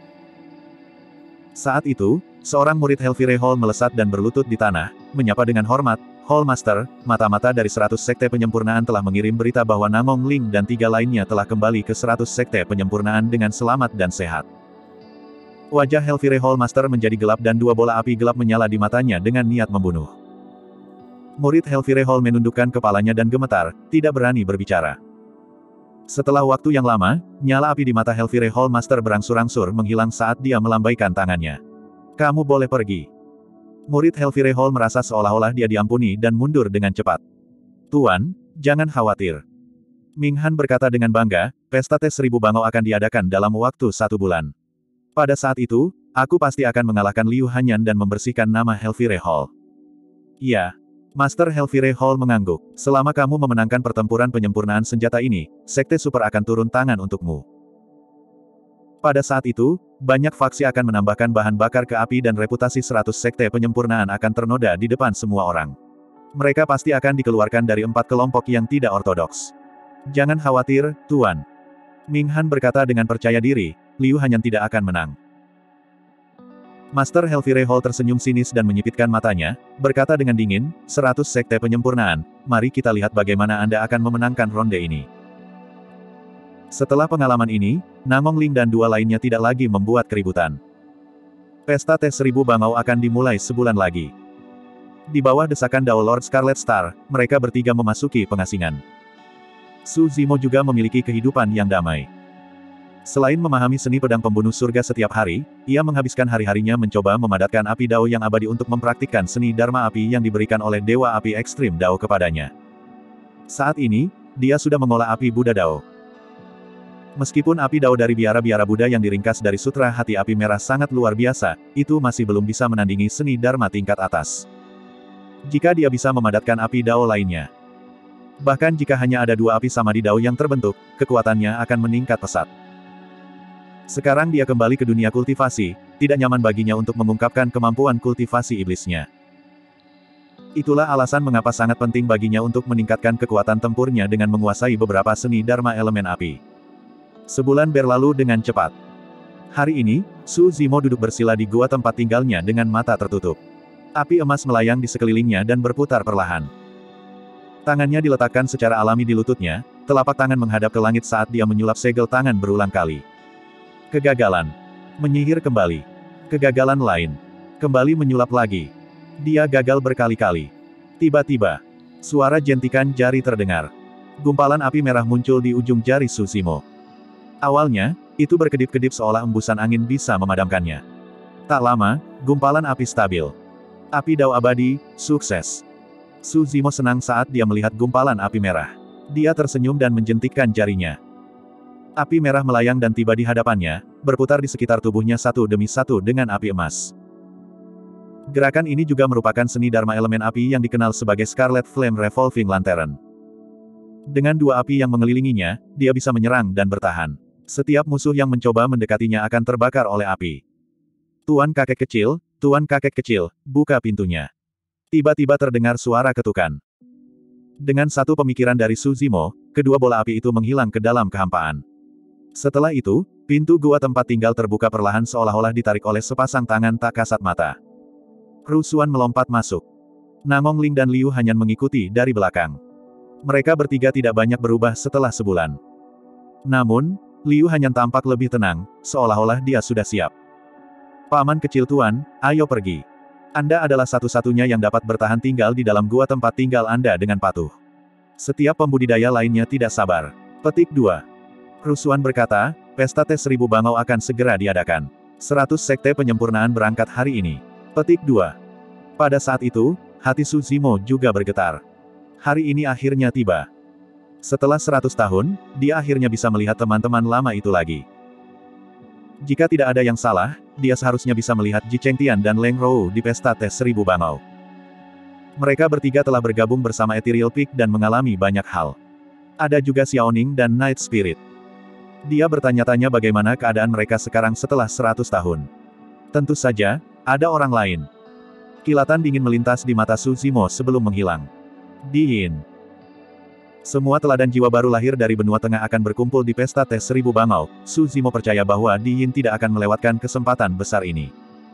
Saat itu, seorang murid Helvire Hall melesat dan berlutut di tanah, menyapa dengan hormat, Hall Master, mata-mata dari seratus sekte penyempurnaan telah mengirim berita bahwa Namong Ling dan tiga lainnya telah kembali ke seratus sekte penyempurnaan dengan selamat dan sehat. Wajah Helvire Hall Master menjadi gelap dan dua bola api gelap menyala di matanya dengan niat membunuh. Murid Helvire Hall menundukkan kepalanya dan gemetar, tidak berani berbicara. Setelah waktu yang lama, nyala api di mata Helvire Hall Master berangsur-angsur menghilang saat dia melambaikan tangannya. Kamu boleh pergi. Murid Helvire Hall merasa seolah-olah dia diampuni dan mundur dengan cepat. Tuan, jangan khawatir. Ming Han berkata dengan bangga, pesta tes seribu bangau akan diadakan dalam waktu satu bulan. Pada saat itu, aku pasti akan mengalahkan Liu Hanyan dan membersihkan nama Helvire Hall. Iya. Master Helvire Hall mengangguk. Selama kamu memenangkan pertempuran penyempurnaan senjata ini, Sekte Super akan turun tangan untukmu. Pada saat itu, banyak faksi akan menambahkan bahan bakar ke api dan reputasi seratus sekte penyempurnaan akan ternoda di depan semua orang. Mereka pasti akan dikeluarkan dari empat kelompok yang tidak ortodoks. Jangan khawatir, Tuan. Ming Han berkata dengan percaya diri, Liu Hanyan tidak akan menang. Master Helvire Hall tersenyum sinis dan menyipitkan matanya, berkata dengan dingin, seratus sekte penyempurnaan, mari kita lihat bagaimana Anda akan memenangkan ronde ini. Setelah pengalaman ini, Namong Ling dan dua lainnya tidak lagi membuat keributan. Pesta tes seribu bangau akan dimulai sebulan lagi. Di bawah desakan Dao Lord Scarlet Star, mereka bertiga memasuki pengasingan. Su Zimo juga memiliki kehidupan yang damai. Selain memahami seni pedang pembunuh surga setiap hari, ia menghabiskan hari-harinya mencoba memadatkan api Dao yang abadi untuk mempraktikkan seni Dharma api yang diberikan oleh Dewa Api Ekstrim Dao kepadanya. Saat ini, dia sudah mengolah api Buddha Dao. Meskipun api Dao dari biara-biara Buddha yang diringkas dari Sutra Hati Api Merah sangat luar biasa, itu masih belum bisa menandingi seni Dharma tingkat atas. Jika dia bisa memadatkan api Dao lainnya. Bahkan jika hanya ada dua api Samadhi Dao yang terbentuk, kekuatannya akan meningkat pesat. Sekarang dia kembali ke dunia kultivasi, tidak nyaman baginya untuk mengungkapkan kemampuan kultivasi iblisnya. Itulah alasan mengapa sangat penting baginya untuk meningkatkan kekuatan tempurnya dengan menguasai beberapa seni Dharma elemen api. Sebulan berlalu dengan cepat. Hari ini, Su Zimo duduk bersila di gua tempat tinggalnya dengan mata tertutup. Api emas melayang di sekelilingnya dan berputar perlahan. Tangannya diletakkan secara alami di lututnya, telapak tangan menghadap ke langit saat dia menyulap segel tangan berulang kali. Kegagalan. Menyihir kembali. Kegagalan lain. Kembali menyulap lagi. Dia gagal berkali-kali. Tiba-tiba, suara jentikan jari terdengar. Gumpalan api merah muncul di ujung jari Su Zimo. Awalnya, itu berkedip-kedip seolah embusan angin bisa memadamkannya. Tak lama, gumpalan api stabil. Api dao abadi, sukses. Su Zimo senang saat dia melihat gumpalan api merah. Dia tersenyum dan menjentikkan jarinya. Api merah melayang dan tiba di hadapannya, berputar di sekitar tubuhnya satu demi satu dengan api emas. Gerakan ini juga merupakan seni Dharma elemen api yang dikenal sebagai Scarlet Flame Revolving Lantern. Dengan dua api yang mengelilinginya, dia bisa menyerang dan bertahan. Setiap musuh yang mencoba mendekatinya akan terbakar oleh api. Tuan kakek kecil, Tuan kakek kecil, buka pintunya. Tiba-tiba terdengar suara ketukan. Dengan satu pemikiran dari Su Zimo, kedua bola api itu menghilang ke dalam kehampaan. Setelah itu, pintu gua tempat tinggal terbuka perlahan seolah-olah ditarik oleh sepasang tangan tak kasat mata. Rusuhan melompat masuk. Namong Ling dan Liu Hanyan mengikuti dari belakang. Mereka bertiga tidak banyak berubah setelah sebulan. Namun, Liu Hanyan tampak lebih tenang, seolah-olah dia sudah siap. Paman kecil Tuan, ayo pergi. Anda adalah satu-satunya yang dapat bertahan tinggal di dalam gua tempat tinggal Anda dengan patuh. Setiap pembudidaya lainnya tidak sabar. Petik dua. Rusuhan berkata, pesta tes seribu bangau akan segera diadakan. Seratus sekte penyempurnaan berangkat hari ini. Petik dua. Pada saat itu, hati Su Zimo juga bergetar. Hari ini akhirnya tiba. Setelah seratus tahun, dia akhirnya bisa melihat teman-teman lama itu lagi. Jika tidak ada yang salah, dia seharusnya bisa melihat Ji Chengtian dan Leng Rou di pesta tes seribu bangau. Mereka bertiga telah bergabung bersama Ethereal Peak dan mengalami banyak hal. Ada juga Xiaoning dan Night Spirit. Dia bertanya-tanya bagaimana keadaan mereka sekarang setelah seratus tahun. Tentu saja, ada orang lain. Kilatan dingin melintas di mata Su Zimo sebelum menghilang. Di Yin. Semua teladan jiwa baru lahir dari benua tengah akan berkumpul di pesta tes seribu bangau. Su Zimo percaya bahwa Di Yin tidak akan melewatkan kesempatan besar ini.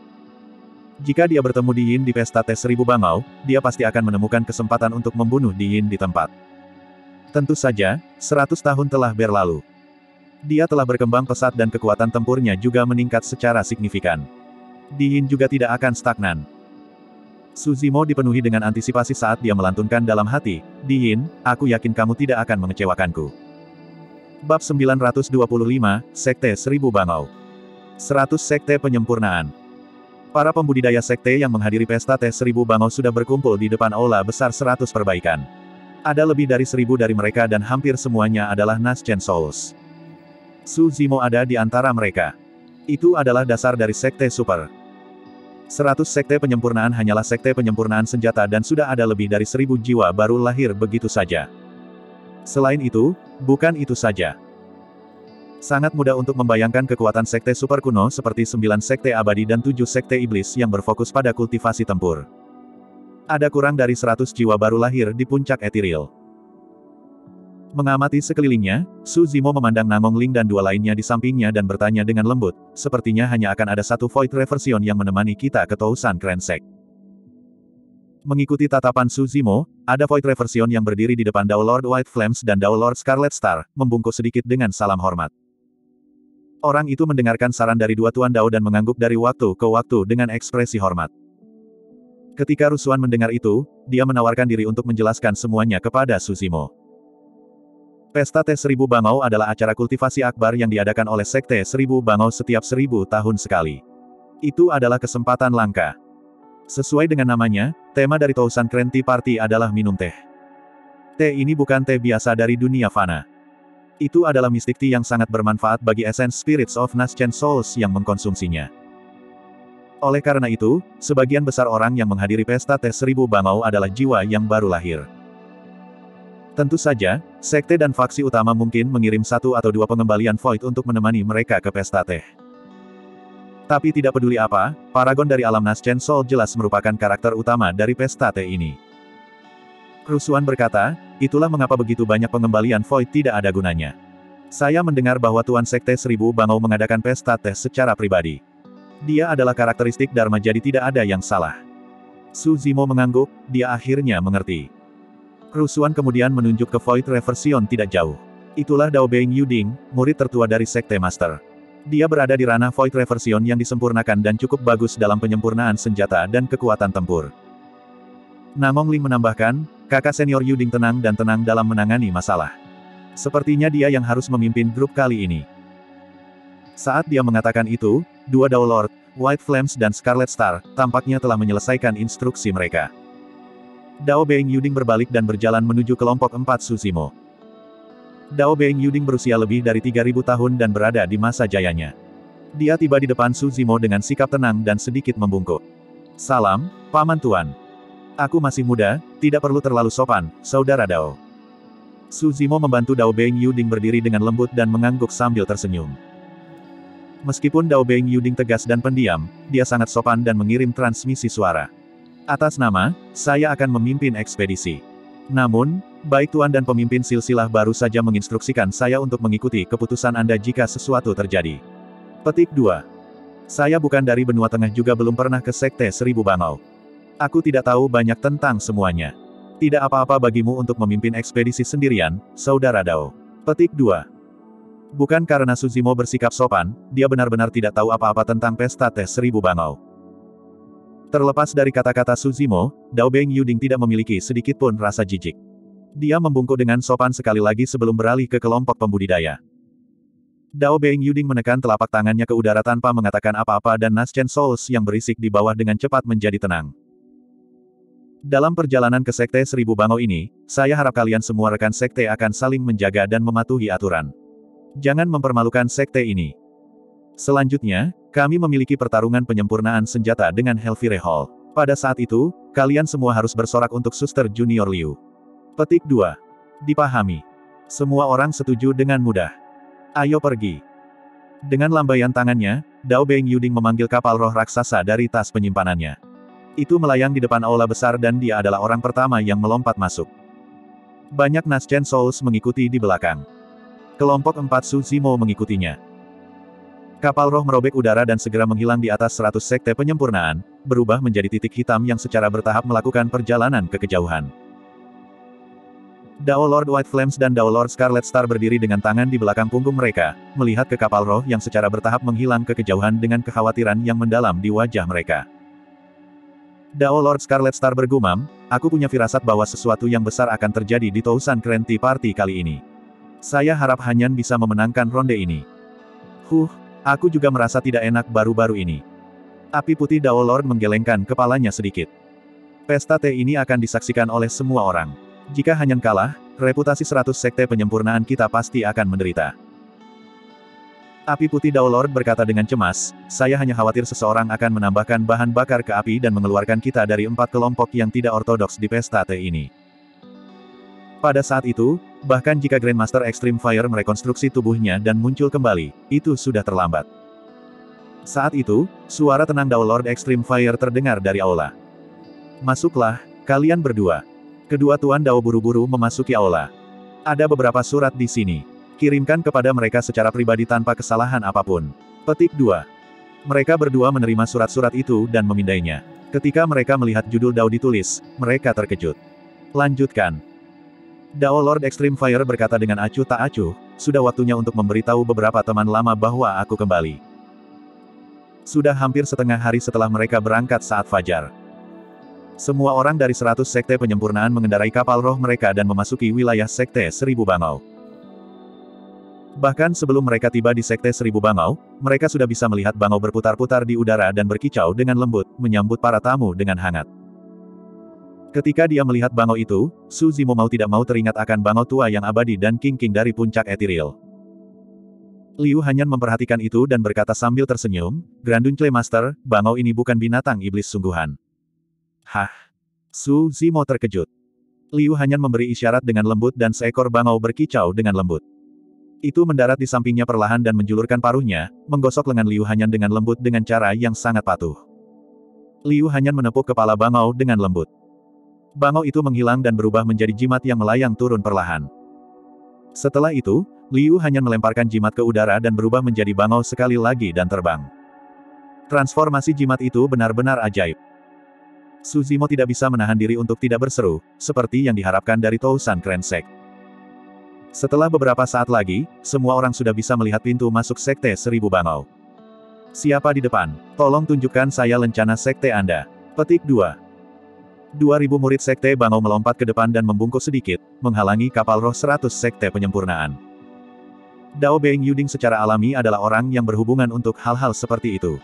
Jika dia bertemu Di Yin di pesta tes seribu bangau, dia pasti akan menemukan kesempatan untuk membunuh Di Yin di tempat. Tentu saja, seratus tahun telah berlalu. Dia telah berkembang pesat dan kekuatan tempurnya juga meningkat secara signifikan. Di Yin juga tidak akan stagnan. Su Zimo dipenuhi dengan antisipasi saat dia melantunkan dalam hati, Di Yin, aku yakin kamu tidak akan mengecewakanku. Bab sembilan ratus dua puluh lima, Sekte Seribu Bangau. seratus Sekte Penyempurnaan. Para pembudidaya sekte yang menghadiri pesta tes seribu bangau sudah berkumpul di depan aula besar seratus perbaikan. Ada lebih dari seribu dari mereka dan hampir semuanya adalah Naschen Souls. Su Zimo ada di antara mereka. Itu adalah dasar dari sekte super. Seratus sekte penyempurnaan hanyalah sekte penyempurnaan senjata dan sudah ada lebih dari seribu jiwa baru lahir begitu saja. Selain itu, bukan itu saja. Sangat mudah untuk membayangkan kekuatan sekte super kuno seperti sembilan sekte abadi dan tujuh sekte iblis yang berfokus pada kultivasi tempur. Ada kurang dari seratus jiwa baru lahir di puncak etiril. Mengamati sekelilingnya, Su Zimo memandang Namong Ling dan dua lainnya di sampingnya dan bertanya dengan lembut, sepertinya hanya akan ada satu Void Reversion yang menemani kita ke Tousan Krensek. Mengikuti tatapan Su Zimo, ada Void Reversion yang berdiri di depan Dao Lord White Flames dan Dao Lord Scarlet Star, membungkuk sedikit dengan salam hormat. Orang itu mendengarkan saran dari dua Tuan Dao dan mengangguk dari waktu ke waktu dengan ekspresi hormat. Ketika Rusuhan mendengar itu, dia menawarkan diri untuk menjelaskan semuanya kepada Su Zimo. Pesta tes seribu bangau adalah acara kultivasi akbar yang diadakan oleh sekte seribu bangau setiap seribu tahun sekali. Itu adalah kesempatan langka. Sesuai dengan namanya, tema dari Tousan Kren Tea Party adalah minum teh. Teh ini bukan teh biasa dari dunia fana. Itu adalah mistik tea yang sangat bermanfaat bagi Essence Spirits of Naschen Souls yang mengkonsumsinya. Oleh karena itu, sebagian besar orang yang menghadiri pesta tes seribu bangau adalah jiwa yang baru lahir. Tentu saja, sekte dan faksi utama mungkin mengirim satu atau dua pengembalian Void untuk menemani mereka ke pesta teh. Tapi tidak peduli apa, Paragon dari alam Naschen Soul jelas merupakan karakter utama dari pesta teh ini. Rusuhan berkata, itulah mengapa begitu banyak pengembalian Void tidak ada gunanya. Saya mendengar bahwa Tuan Sekte Seribu Bangau mengadakan pesta tes secara pribadi. Dia adalah karakteristik Dharma jadi tidak ada yang salah. Su Zimo mengangguk, dia akhirnya mengerti. Rusuhan kemudian menunjuk ke Void Reversion tidak jauh. Itulah Dao Beng Yuding, murid tertua dari Sekte Master. Dia berada di ranah Void Reversion yang disempurnakan dan cukup bagus dalam penyempurnaan senjata dan kekuatan tempur. Namong Ling menambahkan, kakak senior Yuding tenang dan tenang dalam menangani masalah. Sepertinya dia yang harus memimpin grup kali ini. Saat dia mengatakan itu, dua Dao Lord, White Flames dan Scarlet Star, tampaknya telah menyelesaikan instruksi mereka. Dao Beng Yuding berbalik dan berjalan menuju kelompok empat Su Zimo. Dao Beng Yuding berusia lebih dari tiga ribu tahun dan berada di masa jayanya. Dia tiba di depan Su Zimo dengan sikap tenang dan sedikit membungkuk. Salam, Paman Tuan. Aku masih muda, tidak perlu terlalu sopan, Saudara Dao. Su Zimo membantu Dao Beng Yuding berdiri dengan lembut dan mengangguk sambil tersenyum. Meskipun Dao Beng Yuding tegas dan pendiam, dia sangat sopan dan mengirim transmisi suara. Atas nama, saya akan memimpin ekspedisi. Namun, baik Tuan dan pemimpin silsilah baru saja menginstruksikan saya untuk mengikuti keputusan Anda jika sesuatu terjadi. Petik dua. Saya bukan dari benua tengah juga belum pernah ke Sekte Seribu Bangau. Aku tidak tahu banyak tentang semuanya. Tidak apa-apa bagimu untuk memimpin ekspedisi sendirian, Saudara Dao. Petik dua. Bukan karena Su Zimo bersikap sopan, dia benar-benar tidak tahu apa-apa tentang pesta tes Seribu Bangau. Terlepas dari kata-kata Su Zimo, Dao Beng Yuding tidak memiliki sedikit pun rasa jijik. Dia membungkuk dengan sopan sekali lagi sebelum beralih ke kelompok pembudidaya. Dao Beng Yuding menekan telapak tangannya ke udara tanpa mengatakan apa-apa dan Naschen Souls yang berisik di bawah dengan cepat menjadi tenang. Dalam perjalanan ke Sekte Seribu Bangau ini, saya harap kalian semua rekan Sekte akan saling menjaga dan mematuhi aturan. Jangan mempermalukan Sekte ini. Selanjutnya, kami memiliki pertarungan penyempurnaan senjata dengan Helvire Hall. Pada saat itu, kalian semua harus bersorak untuk Suster Junior Liu. Petik dua. Dipahami. Semua orang setuju dengan mudah. Ayo pergi. Dengan lambaian tangannya, Dao Beng Yuding memanggil kapal roh raksasa dari tas penyimpanannya. Itu melayang di depan aula besar dan dia adalah orang pertama yang melompat masuk. Banyak Naschen Souls mengikuti di belakang. Kelompok empat Su Zimo mengikutinya. Kapal roh merobek udara dan segera menghilang di atas seratus sekte penyempurnaan, berubah menjadi titik hitam yang secara bertahap melakukan perjalanan ke kejauhan. Dao Lord White Flames dan Dao Lord Scarlet Star berdiri dengan tangan di belakang punggung mereka, melihat ke kapal roh yang secara bertahap menghilang ke kejauhan dengan kekhawatiran yang mendalam di wajah mereka. Dao Lord Scarlet Star bergumam, aku punya firasat bahwa sesuatu yang besar akan terjadi di Tousan Grand Tea Party kali ini. Saya harap Hanyan bisa memenangkan ronde ini. Huh, aku juga merasa tidak enak baru-baru ini. Api putih Dao Lord menggelengkan kepalanya sedikit. Pesta teh ini akan disaksikan oleh semua orang. Jika Hanyan kalah, reputasi seratus sekte penyempurnaan kita pasti akan menderita. Api putih Dao Lord berkata dengan cemas, saya hanya khawatir seseorang akan menambahkan bahan bakar ke api dan mengeluarkan kita dari empat kelompok yang tidak ortodoks di pesta teh ini. Pada saat itu, bahkan jika Grandmaster Extreme Fire merekonstruksi tubuhnya dan muncul kembali, itu sudah terlambat. Saat itu, suara tenang Dao Lord Extreme Fire terdengar dari aula. Masuklah, kalian berdua. Kedua tuan Dao buru-buru memasuki aula. Ada beberapa surat di sini. Kirimkan kepada mereka secara pribadi tanpa kesalahan apapun. Petik dua. Mereka berdua menerima surat-surat itu dan memindainya. Ketika mereka melihat judul Dao ditulis, mereka terkejut. Lanjutkan. Dao Lord Extreme Fire berkata dengan acuh tak acuh, sudah waktunya untuk memberitahu beberapa teman lama bahwa aku kembali. Sudah hampir setengah hari setelah mereka berangkat saat fajar. Semua orang dari seratus sekte penyempurnaan mengendarai kapal roh mereka dan memasuki wilayah Sekte Seribu Bangau. Bahkan sebelum mereka tiba di Sekte Seribu Bangau, mereka sudah bisa melihat bangau berputar-putar di udara dan berkicau dengan lembut, menyambut para tamu dengan hangat. Ketika dia melihat bangau itu, Su Zimo mau tidak mau teringat akan bangau tua yang abadi dan king-king dari puncak etiril. Liu Hanyan memperhatikan itu dan berkata sambil tersenyum, Granduncle Master, bangau ini bukan binatang iblis sungguhan. Hah? Su Zimo terkejut. Liu Hanyan memberi isyarat dengan lembut dan seekor bangau berkicau dengan lembut. Itu mendarat di sampingnya perlahan dan menjulurkan paruhnya, menggosok lengan Liu Hanyan dengan lembut dengan cara yang sangat patuh. Liu Hanyan menepuk kepala bangau dengan lembut. Bangau itu menghilang dan berubah menjadi jimat yang melayang turun perlahan. Setelah itu, Liu hanya melemparkan jimat ke udara dan berubah menjadi bangau sekali lagi dan terbang. Transformasi jimat itu benar-benar ajaib. Su Zimo tidak bisa menahan diri untuk tidak berseru, seperti yang diharapkan dari Tousan Krensek. Setelah beberapa saat lagi, semua orang sudah bisa melihat pintu masuk Sekte Seribu Bangau. Siapa di depan? Tolong tunjukkan saya lencana Sekte Anda. Petik dua. Dua ribu murid Sekte Bangau melompat ke depan dan membungkuk sedikit, menghalangi kapal roh seratus Sekte Penyempurnaan. Dao Beng Yuding secara alami adalah orang yang berhubungan untuk hal-hal seperti itu.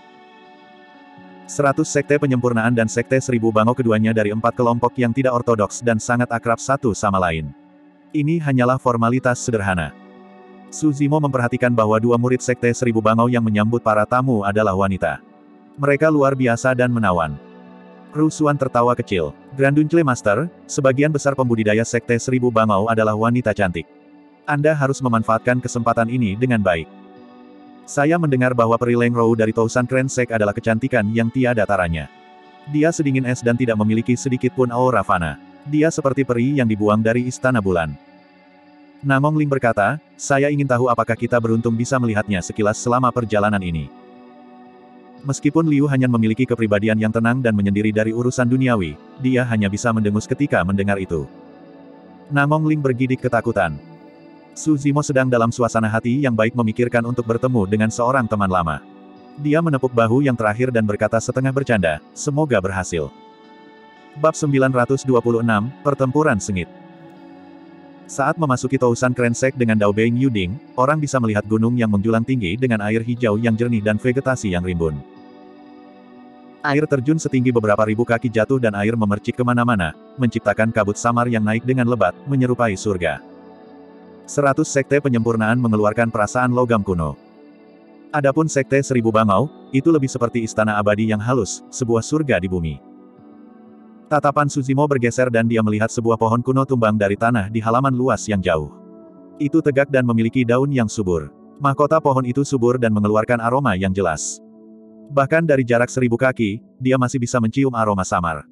Seratus Sekte Penyempurnaan dan Sekte Seribu Bangau keduanya dari empat kelompok yang tidak ortodoks dan sangat akrab satu sama lain. Ini hanyalah formalitas sederhana. Su Zimo memperhatikan bahwa dua murid Sekte Seribu Bangau yang menyambut para tamu adalah wanita. Mereka luar biasa dan menawan. Rusuhan tertawa kecil. Granduncle Master, sebagian besar pembudidaya Sekte Seribu Bangau adalah wanita cantik. Anda harus memanfaatkan kesempatan ini dengan baik. Saya mendengar bahwa peri Leng Rou dari Tousan Krensek adalah kecantikan yang tiada taranya. Dia sedingin es dan tidak memiliki sedikit pun aura fana. Dia seperti peri yang dibuang dari Istana Bulan. Namong Ling berkata, saya ingin tahu apakah kita beruntung bisa melihatnya sekilas selama perjalanan ini. Meskipun Liu hanya memiliki kepribadian yang tenang dan menyendiri dari urusan duniawi, dia hanya bisa mendengus ketika mendengar itu. Namong Ling bergidik ketakutan. Su Zimo sedang dalam suasana hati yang baik memikirkan untuk bertemu dengan seorang teman lama. Dia menepuk bahu yang terakhir dan berkata setengah bercanda, semoga berhasil. Bab sembilan ratus dua puluh enam, Pertempuran Sengit. Saat memasuki Tousan Krensek dengan Dao Beng Yuding, orang bisa melihat gunung yang menjulang tinggi dengan air hijau yang jernih dan vegetasi yang rimbun. Air terjun setinggi beberapa ribu kaki jatuh dan air memercik kemana-mana, menciptakan kabut samar yang naik dengan lebat, menyerupai surga. Seratus Sekte Penyempurnaan mengeluarkan perasaan logam kuno. Adapun Sekte Seribu Bangau, itu lebih seperti istana abadi yang halus, sebuah surga di bumi. Tatapan Su Zimo bergeser dan dia melihat sebuah pohon kuno tumbang dari tanah di halaman luas yang jauh. Itu tegak dan memiliki daun yang subur. Mahkota pohon itu subur dan mengeluarkan aroma yang jelas. Bahkan dari jarak seribu kaki, dia masih bisa mencium aroma samar.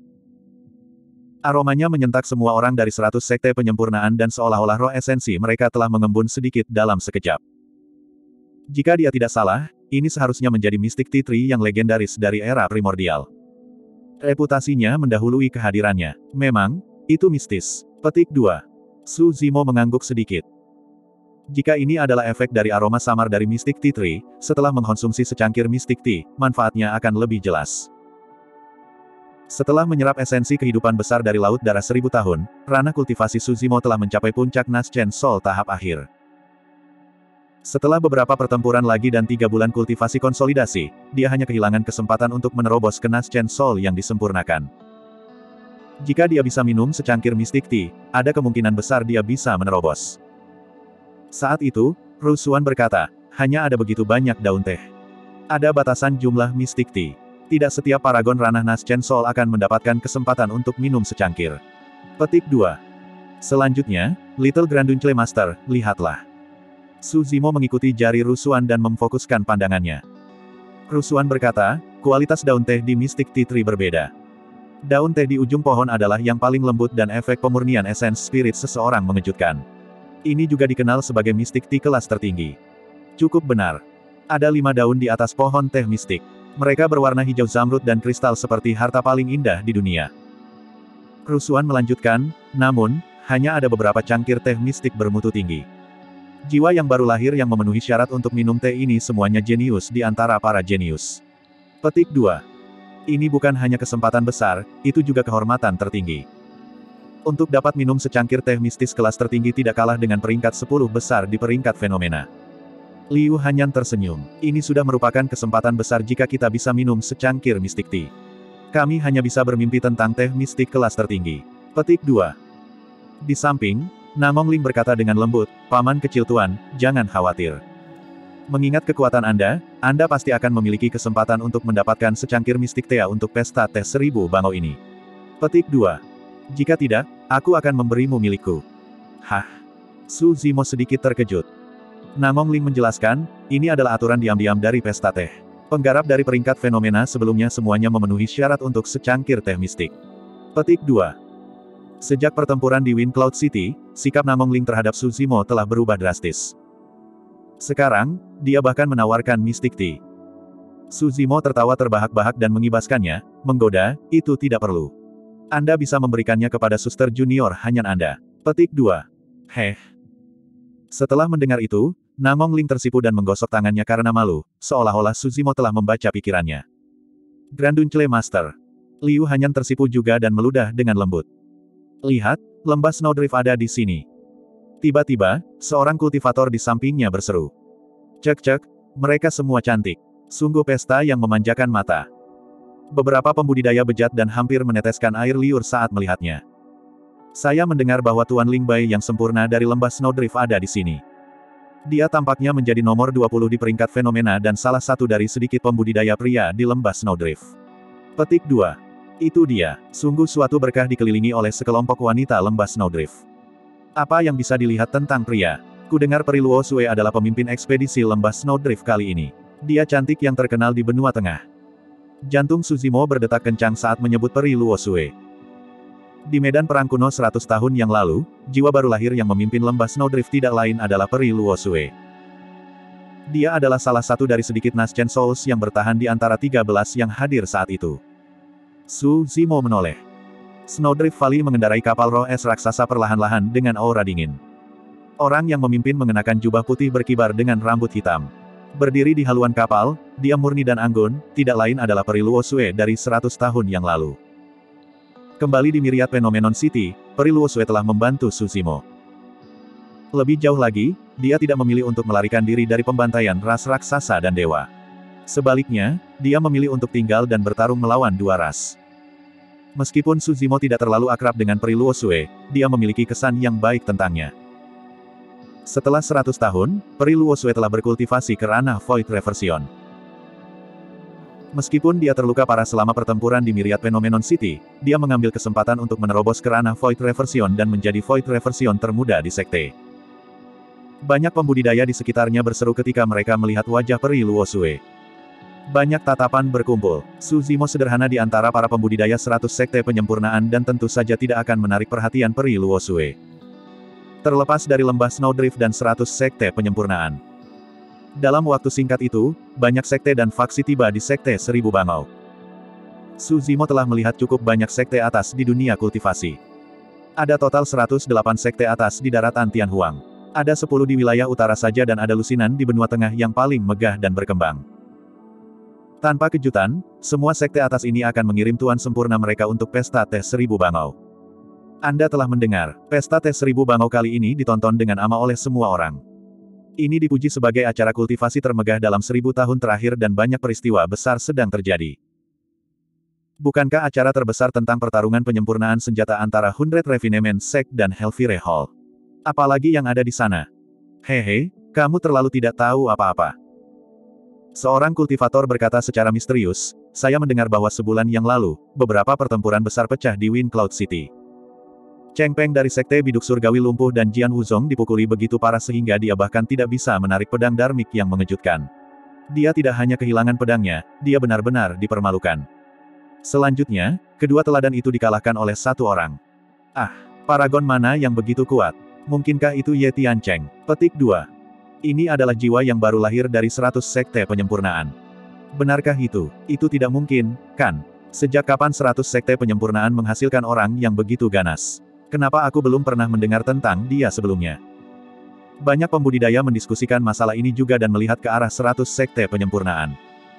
Aromanya menyentak semua orang dari seratus Sekte Penyempurnaan dan seolah-olah roh esensi mereka telah mengembun sedikit dalam sekejap. Jika dia tidak salah, ini seharusnya menjadi mistik Titri yang legendaris dari era primordial. Reputasinya mendahului kehadirannya. Memang, itu mistis. Petik dua. Su Zimo mengangguk sedikit. Jika ini adalah efek dari aroma samar dari mistik Titri, setelah mengkonsumsi secangkir mistik tea, manfaatnya akan lebih jelas. Setelah menyerap esensi kehidupan besar dari Laut Darah Seribu Tahun, ranah kultivasi Su Zimo telah mencapai puncak Naschen Sol tahap akhir. Setelah beberapa pertempuran lagi dan tiga bulan kultivasi konsolidasi, dia hanya kehilangan kesempatan untuk menerobos ke Naschen Sol yang disempurnakan. Jika dia bisa minum secangkir mistik tea, ada kemungkinan besar dia bisa menerobos. Saat itu, Rusuan berkata, hanya ada begitu banyak daun teh. Ada batasan jumlah mistik tea. Tidak setiap paragon ranah Naschen Sol akan mendapatkan kesempatan untuk minum secangkir. Petik dua. Selanjutnya, Little Granduncle Master, lihatlah. Su Zimo mengikuti jari Rusuan dan memfokuskan pandangannya. Rusuan berkata, kualitas daun teh di mistik Titri berbeda. Daun teh di ujung pohon adalah yang paling lembut dan efek pemurnian esens spirit seseorang mengejutkan. Ini juga dikenal sebagai mistik tea kelas tertinggi. Cukup benar. Ada lima daun di atas pohon teh mistik. Mereka berwarna hijau zamrud dan kristal seperti harta paling indah di dunia. Rusuan melanjutkan, namun, hanya ada beberapa cangkir teh mistik bermutu tinggi. Jiwa yang baru lahir yang memenuhi syarat untuk minum teh ini semuanya jenius di antara para jenius. Petik dua. Ini bukan hanya kesempatan besar, itu juga kehormatan tertinggi. Untuk dapat minum secangkir teh mistis kelas tertinggi tidak kalah dengan peringkat sepuluh besar di peringkat fenomena. Liu Hanyan tersenyum. Ini sudah merupakan kesempatan besar jika kita bisa minum secangkir mistik tea. Kami hanya bisa bermimpi tentang teh mistik kelas tertinggi. Petik dua. Di samping, Namong Ling berkata dengan lembut, Paman kecil Tuan, jangan khawatir. Mengingat kekuatan Anda, Anda pasti akan memiliki kesempatan untuk mendapatkan secangkir mistik tea untuk pesta teh seribu bangau ini. Petik dua. Jika tidak, aku akan memberimu milikku. Hah? Su Zimo sedikit terkejut. Namong Ling menjelaskan, ini adalah aturan diam-diam dari pesta teh. Penggarap dari peringkat fenomena sebelumnya semuanya memenuhi syarat untuk secangkir teh mistik. Petik dua. Sejak pertempuran di Wind Cloud City, sikap Namong Ling terhadap Su Zimo telah berubah drastis. Sekarang, dia bahkan menawarkan Mystic Tea. Su Zimo tertawa terbahak-bahak dan mengibaskannya, menggoda, itu tidak perlu. Anda bisa memberikannya kepada suster junior Hanyan Anda. Petik dua. Heh. Setelah mendengar itu, Namong Ling tersipu dan menggosok tangannya karena malu, seolah-olah Su Zimo telah membaca pikirannya. Granduncle Master. Liu Hanyan tersipu juga dan meludah dengan lembut. Lihat, lembah Snowdrift ada di sini. Tiba-tiba, seorang kultivator di sampingnya berseru. Cek-cek, mereka semua cantik. Sungguh pesta yang memanjakan mata. Beberapa pembudidaya bejat dan hampir meneteskan air liur saat melihatnya. Saya mendengar bahwa Tuan Lingbai yang sempurna dari lembah Snowdrift ada di sini. Dia tampaknya menjadi nomor dua puluh di peringkat fenomena dan salah satu dari sedikit pembudidaya pria di lembah Snowdrift. Petik dua. Itu dia, sungguh suatu berkah dikelilingi oleh sekelompok wanita lembah Snowdrift. Apa yang bisa dilihat tentang pria? Kudengar Peri Luo Sue adalah pemimpin ekspedisi lembah Snowdrift kali ini. Dia cantik yang terkenal di benua tengah. Jantung Su Zimo berdetak kencang saat menyebut Peri Luo Sue. Di medan perang kuno seratus tahun yang lalu, jiwa baru lahir yang memimpin lembah Snowdrift tidak lain adalah Peri Luo Sue. Dia adalah salah satu dari sedikit Naschen Souls yang bertahan di antara tiga belas yang hadir saat itu. Su Zimo menoleh. Snowdrift Valley mengendarai kapal roh es raksasa perlahan-lahan dengan aura dingin. Orang yang memimpin mengenakan jubah putih berkibar dengan rambut hitam. Berdiri di haluan kapal, dia murni dan anggun, tidak lain adalah Peri Luo Sue dari seratus tahun yang lalu. Kembali di Myriad Phenomenon City, Peri Luo Sue telah membantu Su Zimo. Lebih jauh lagi, dia tidak memilih untuk melarikan diri dari pembantaian ras raksasa dan dewa. Sebaliknya, dia memilih untuk tinggal dan bertarung melawan dua ras. Meskipun Su Zimo tidak terlalu akrab dengan Peri Luo Sue, dia memiliki kesan yang baik tentangnya. Setelah seratus tahun, Peri Luo Sue telah berkultivasi ke ranah Void Reversion. Meskipun dia terluka parah selama pertempuran di Myriad Phenomenon City, dia mengambil kesempatan untuk menerobos ke ranah Void Reversion dan menjadi Void Reversion termuda di sekte. Banyak pembudidaya di sekitarnya berseru ketika mereka melihat wajah Peri Luo Sue. Banyak tatapan berkumpul. Su Zimo sederhana di antara para pembudidaya seratus sekte penyempurnaan dan tentu saja tidak akan menarik perhatian Peri Luo Sue. Terlepas dari lembah Snowdrift dan seratus sekte penyempurnaan. Dalam waktu singkat itu, banyak sekte dan faksi tiba di sekte Seribu Bangau. Su Zimo telah melihat cukup banyak sekte atas di dunia kultivasi. Ada total seratus delapan sekte atas di daratan Tianhuang. Ada sepuluh di wilayah utara saja dan ada lusinan di benua tengah yang paling megah dan berkembang. Tanpa kejutan, semua sekte atas ini akan mengirim tuan sempurna mereka untuk pesta teh Seribu Bangau. Anda telah mendengar, pesta teh Seribu Bangau kali ini ditonton dengan ama oleh semua orang. Ini dipuji sebagai acara kultivasi termegah dalam seribu tahun terakhir dan banyak peristiwa besar sedang terjadi. Bukankah acara terbesar tentang pertarungan penyempurnaan senjata antara Hundred Refinement Sect dan Hellfire Hall? Apalagi yang ada di sana? Hehe, kamu terlalu tidak tahu apa-apa. Seorang kultivator berkata secara misterius, saya mendengar bahwa sebulan yang lalu, beberapa pertempuran besar pecah di Wind Cloud City. Cheng Peng dari Sekte Biduk Surgawi lumpuh dan Jian Wuzong dipukuli begitu parah sehingga dia bahkan tidak bisa menarik pedang Dharmic yang mengejutkan. Dia tidak hanya kehilangan pedangnya, dia benar-benar dipermalukan. Selanjutnya, kedua teladan itu dikalahkan oleh satu orang. Ah, paragon mana yang begitu kuat? Mungkinkah itu Ye Tiancheng? Petik dua. Ini adalah jiwa yang baru lahir dari seratus sekte penyempurnaan. Benarkah itu? Itu tidak mungkin, kan? Sejak kapan seratus sekte penyempurnaan menghasilkan orang yang begitu ganas? Kenapa aku belum pernah mendengar tentang dia sebelumnya? Banyak pembudidaya mendiskusikan masalah ini juga dan melihat ke arah seratus sekte penyempurnaan.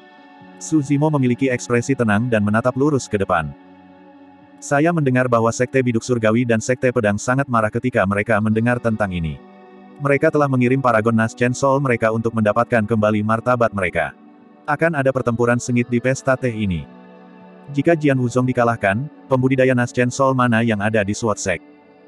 Su Zimo memiliki ekspresi tenang dan menatap lurus ke depan. Saya mendengar bahwa Sekte Biduk Surgawi dan Sekte Pedang sangat marah ketika mereka mendengar tentang ini. Mereka telah mengirim paragon Naschen Soul mereka untuk mendapatkan kembali martabat mereka. Akan ada pertempuran sengit di pesta teh ini. Jika Jian Wuzong dikalahkan, pembudidaya Naschen Soul mana yang ada di Sword Sect?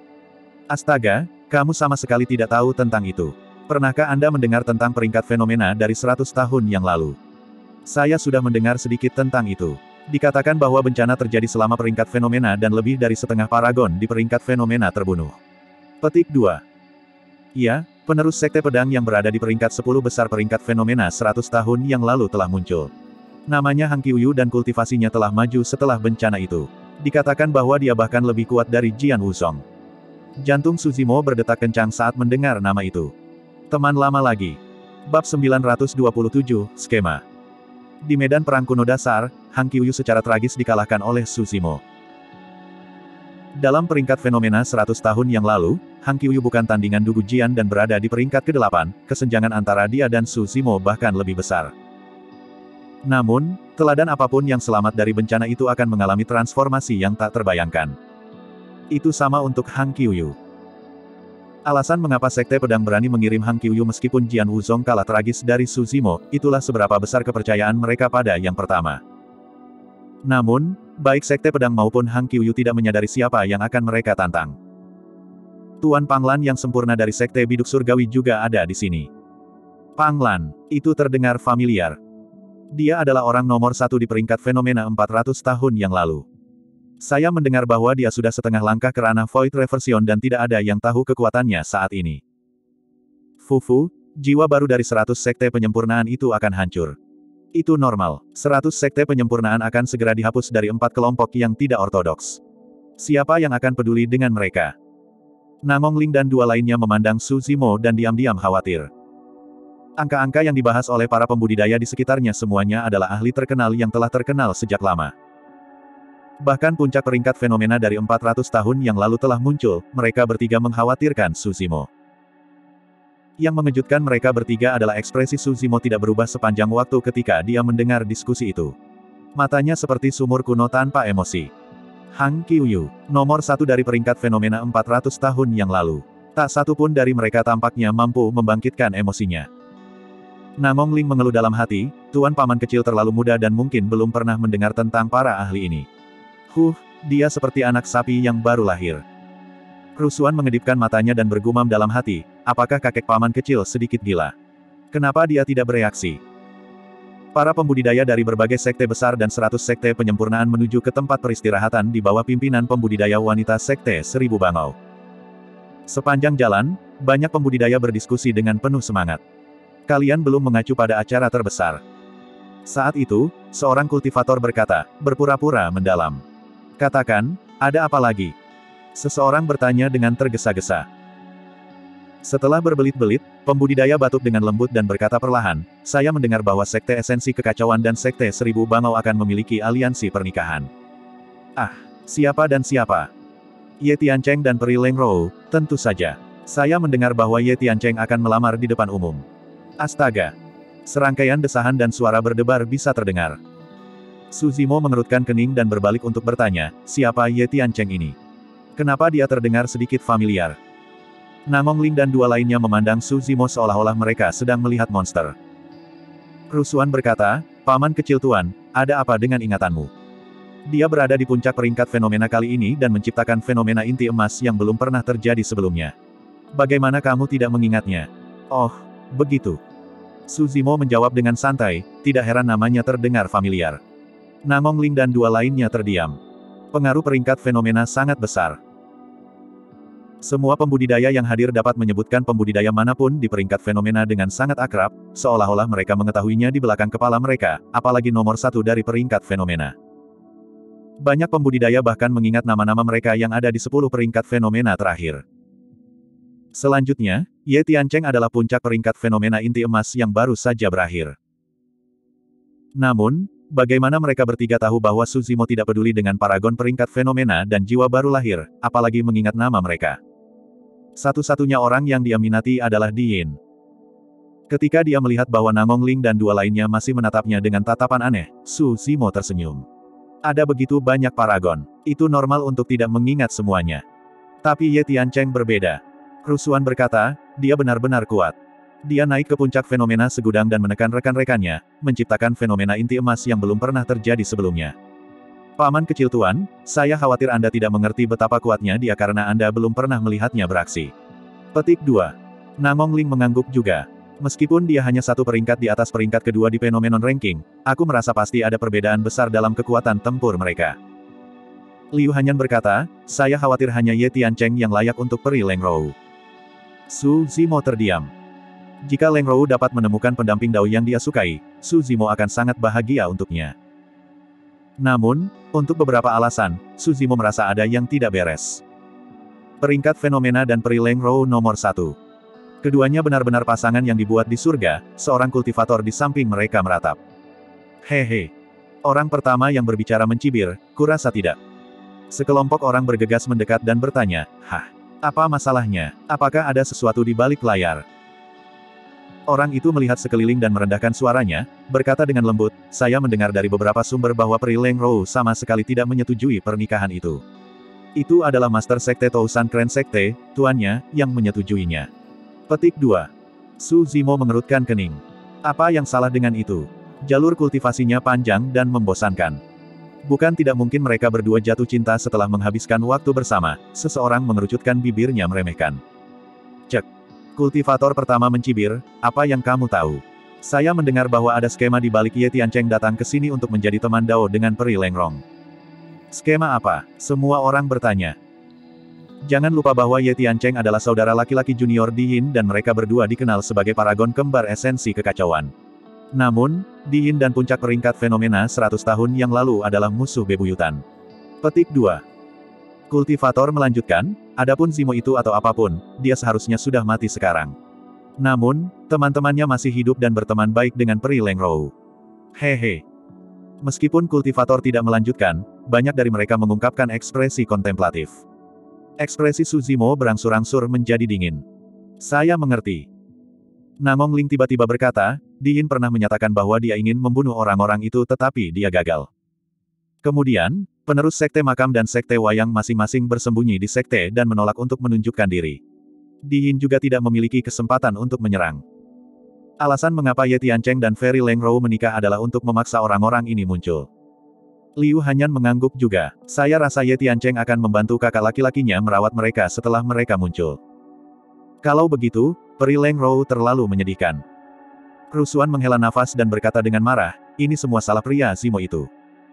Astaga, kamu sama sekali tidak tahu tentang itu. Pernahkah Anda mendengar tentang peringkat fenomena dari seratus tahun yang lalu? Saya sudah mendengar sedikit tentang itu. Dikatakan bahwa bencana terjadi selama peringkat fenomena dan lebih dari setengah paragon di peringkat fenomena terbunuh. Petik dua. Ya, penerus Sekte Pedang yang berada di peringkat sepuluh besar peringkat fenomena seratus tahun yang lalu telah muncul. Namanya Hang Qiuyu dan kultivasinya telah maju setelah bencana itu. Dikatakan bahwa dia bahkan lebih kuat dari Jian Wuzong. Jantung Suzimo berdetak kencang saat mendengar nama itu. Teman lama lagi. Bab sembilan ratus dua puluh tujuh, Skema. Di medan perang kuno dasar, Hang Qiuyu secara tragis dikalahkan oleh Suzimo. Dalam peringkat fenomena seratus tahun yang lalu, Hang Qiuyu bukan tandingan Dugu Jian dan berada di peringkat kedelapan, kesenjangan antara dia dan Suzimo bahkan lebih besar. Namun, teladan apapun yang selamat dari bencana itu akan mengalami transformasi yang tak terbayangkan. Itu sama untuk Hang Qiuyu. Alasan mengapa Sekte Pedang berani mengirim Hang Qiuyu meskipun Jian Wuzong kalah tragis dari Suzimo, itulah seberapa besar kepercayaan mereka pada yang pertama. Namun, baik Sekte Pedang maupun Hang Qiuyu tidak menyadari siapa yang akan mereka tantang. Tuan Panglan yang sempurna dari Sekte Biduk Surgawi juga ada di sini. Panglan, itu terdengar familiar. Dia adalah orang nomor satu di peringkat fenomena empat ratus tahun yang lalu. Saya mendengar bahwa dia sudah setengah langkah ke ranah Void Reversion dan tidak ada yang tahu kekuatannya saat ini. Fufu, jiwa baru dari seratus sekte penyempurnaan itu akan hancur. Itu normal. seratus sekte penyempurnaan akan segera dihapus dari empat kelompok yang tidak ortodoks. Siapa yang akan peduli dengan mereka? Namong Ling dan dua lainnya memandang Suzimo dan diam-diam khawatir. Angka-angka yang dibahas oleh para pembudidaya di sekitarnya semuanya adalah ahli terkenal yang telah terkenal sejak lama. Bahkan puncak peringkat fenomena dari empat ratus tahun yang lalu telah muncul, mereka bertiga mengkhawatirkan Suzimo. Yang mengejutkan mereka bertiga adalah ekspresi Suzimo tidak berubah sepanjang waktu ketika dia mendengar diskusi itu. Matanya seperti sumur kuno tanpa emosi. Hang Qiuyu, nomor satu dari peringkat fenomena empat ratus tahun yang lalu. Tak satu pun dari mereka tampaknya mampu membangkitkan emosinya. Namong Ling mengeluh dalam hati, tuan paman kecil terlalu muda dan mungkin belum pernah mendengar tentang para ahli ini. Huh, dia seperti anak sapi yang baru lahir. Rusuhan mengedipkan matanya dan bergumam dalam hati, apakah kakek paman kecil sedikit gila? Kenapa dia tidak bereaksi? Para pembudidaya dari berbagai sekte besar dan seratus sekte penyempurnaan menuju ke tempat peristirahatan di bawah pimpinan pembudidaya wanita sekte Seribu Bangau. Sepanjang jalan, banyak pembudidaya berdiskusi dengan penuh semangat. Kalian belum mengacu pada acara terbesar. Saat itu, seorang kultivator berkata, berpura-pura mendalam. Katakan, ada apa lagi? Seseorang bertanya dengan tergesa-gesa. Setelah berbelit-belit, pembudidaya batuk dengan lembut dan berkata perlahan, saya mendengar bahwa Sekte Esensi Kekacauan dan Sekte Seribu Bangau akan memiliki aliansi pernikahan. Ah, siapa dan siapa? Ye Tiancheng dan Peri Lengrou, tentu saja. Saya mendengar bahwa Ye Tiancheng akan melamar di depan umum. Astaga! Serangkaian desahan dan suara berdebar bisa terdengar. Suzimo mengerutkan kening dan berbalik untuk bertanya, siapa Ye Tiancheng ini? Kenapa dia terdengar sedikit familiar? Namong Ling dan dua lainnya memandang Suzimo seolah-olah mereka sedang melihat monster. Rusuhan berkata, Paman kecil tuan, ada apa dengan ingatanmu? Dia berada di puncak peringkat fenomena kali ini dan menciptakan fenomena inti emas yang belum pernah terjadi sebelumnya. Bagaimana kamu tidak mengingatnya? Oh, begitu. Suzimo menjawab dengan santai, tidak heran namanya terdengar familiar. Namong Ling dan dua lainnya terdiam. Pengaruh peringkat fenomena sangat besar. Semua pembudidaya yang hadir dapat menyebutkan pembudidaya manapun di peringkat fenomena dengan sangat akrab, seolah-olah mereka mengetahuinya di belakang kepala mereka, apalagi nomor satu dari peringkat fenomena. Banyak pembudidaya bahkan mengingat nama-nama mereka yang ada di sepuluh peringkat fenomena terakhir. Selanjutnya, Ye Tiancheng adalah puncak peringkat fenomena inti emas yang baru saja berakhir. Namun, bagaimana mereka bertiga tahu bahwa Suzimo tidak peduli dengan paragon peringkat fenomena dan jiwa baru lahir, apalagi mengingat nama mereka. Satu-satunya orang yang dia minati adalah Di Yin. Ketika dia melihat bahwa Namong Ling dan dua lainnya masih menatapnya dengan tatapan aneh, Suzimo tersenyum. Ada begitu banyak paragon. Itu normal untuk tidak mengingat semuanya. Tapi Ye Tiancheng berbeda. Rusuhan berkata, dia benar-benar kuat. Dia naik ke puncak fenomena segudang dan menekan rekan-rekannya, menciptakan fenomena inti emas yang belum pernah terjadi sebelumnya. Paman kecil tuan, saya khawatir Anda tidak mengerti betapa kuatnya dia karena Anda belum pernah melihatnya beraksi. Petik dua. Namong Ling mengangguk juga. Meskipun dia hanya satu peringkat di atas peringkat kedua di Phenomenon Ranking, aku merasa pasti ada perbedaan besar dalam kekuatan tempur mereka. Liu Hanyan berkata, saya khawatir hanya Ye Tiancheng yang layak untuk Peri Lengrou. Suzimo terdiam. Jika Lengrou dapat menemukan pendamping Dao yang dia sukai, Suzimo akan sangat bahagia untuknya. Namun, untuk beberapa alasan, Su Zimo merasa ada yang tidak beres. Peringkat fenomena dan Peri Leng Rou nomor satu. Keduanya benar-benar pasangan yang dibuat di surga, seorang kultivator di samping mereka meratap. Hehe. Orang pertama yang berbicara mencibir, kurasa tidak. Sekelompok orang bergegas mendekat dan bertanya, hah? Apa masalahnya? Apakah ada sesuatu di balik layar? Orang itu melihat sekeliling dan merendahkan suaranya, berkata dengan lembut, saya mendengar dari beberapa sumber bahwa Peri Leng Rou sama sekali tidak menyetujui pernikahan itu. Itu adalah Master Sekte Tousan Kren Sekte, tuannya, yang menyetujuinya. Petik dua. Su Zimo mengerutkan kening. Apa yang salah dengan itu? Jalur kultivasinya panjang dan membosankan. Bukan tidak mungkin mereka berdua jatuh cinta setelah menghabiskan waktu bersama, seseorang mengerucutkan bibirnya meremehkan. Cek. Kultivator pertama mencibir, apa yang kamu tahu? Saya mendengar bahwa ada skema di balik Ye Tiancheng datang ke sini untuk menjadi teman Dao dengan Peri Leng Rong. Skema apa? Semua orang bertanya. Jangan lupa bahwa Ye Tiancheng adalah saudara laki-laki junior Di Yin dan mereka berdua dikenal sebagai paragon kembar esensi kekacauan. Namun, Di Yin dan puncak peringkat fenomena seratus tahun yang lalu adalah musuh bebuyutan. Petik dua. Kultivator melanjutkan, adapun Zimo itu atau apapun, dia seharusnya sudah mati sekarang. Namun, teman-temannya masih hidup dan berteman baik dengan Peri Leng Rou. Hehe. Meskipun kultivator tidak melanjutkan, banyak dari mereka mengungkapkan ekspresi kontemplatif. Ekspresi Su Zimo berangsur-angsur menjadi dingin. Saya mengerti. Nangong Ling tiba-tiba berkata, Di Yin pernah menyatakan bahwa dia ingin membunuh orang-orang itu tetapi dia gagal. Kemudian, penerus Sekte Makam dan Sekte Wayang masing-masing bersembunyi di Sekte dan menolak untuk menunjukkan diri. Di Yin juga tidak memiliki kesempatan untuk menyerang. Alasan mengapa Ye Tiancheng dan Peri Leng Rou menikah adalah untuk memaksa orang-orang ini muncul. Liu Hanyan mengangguk juga, saya rasa Ye Tiancheng akan membantu kakak laki-lakinya merawat mereka setelah mereka muncul. Kalau begitu, Peri Leng Rou terlalu menyedihkan. Rusuan menghela nafas dan berkata dengan marah, ini semua salah pria Zimo itu.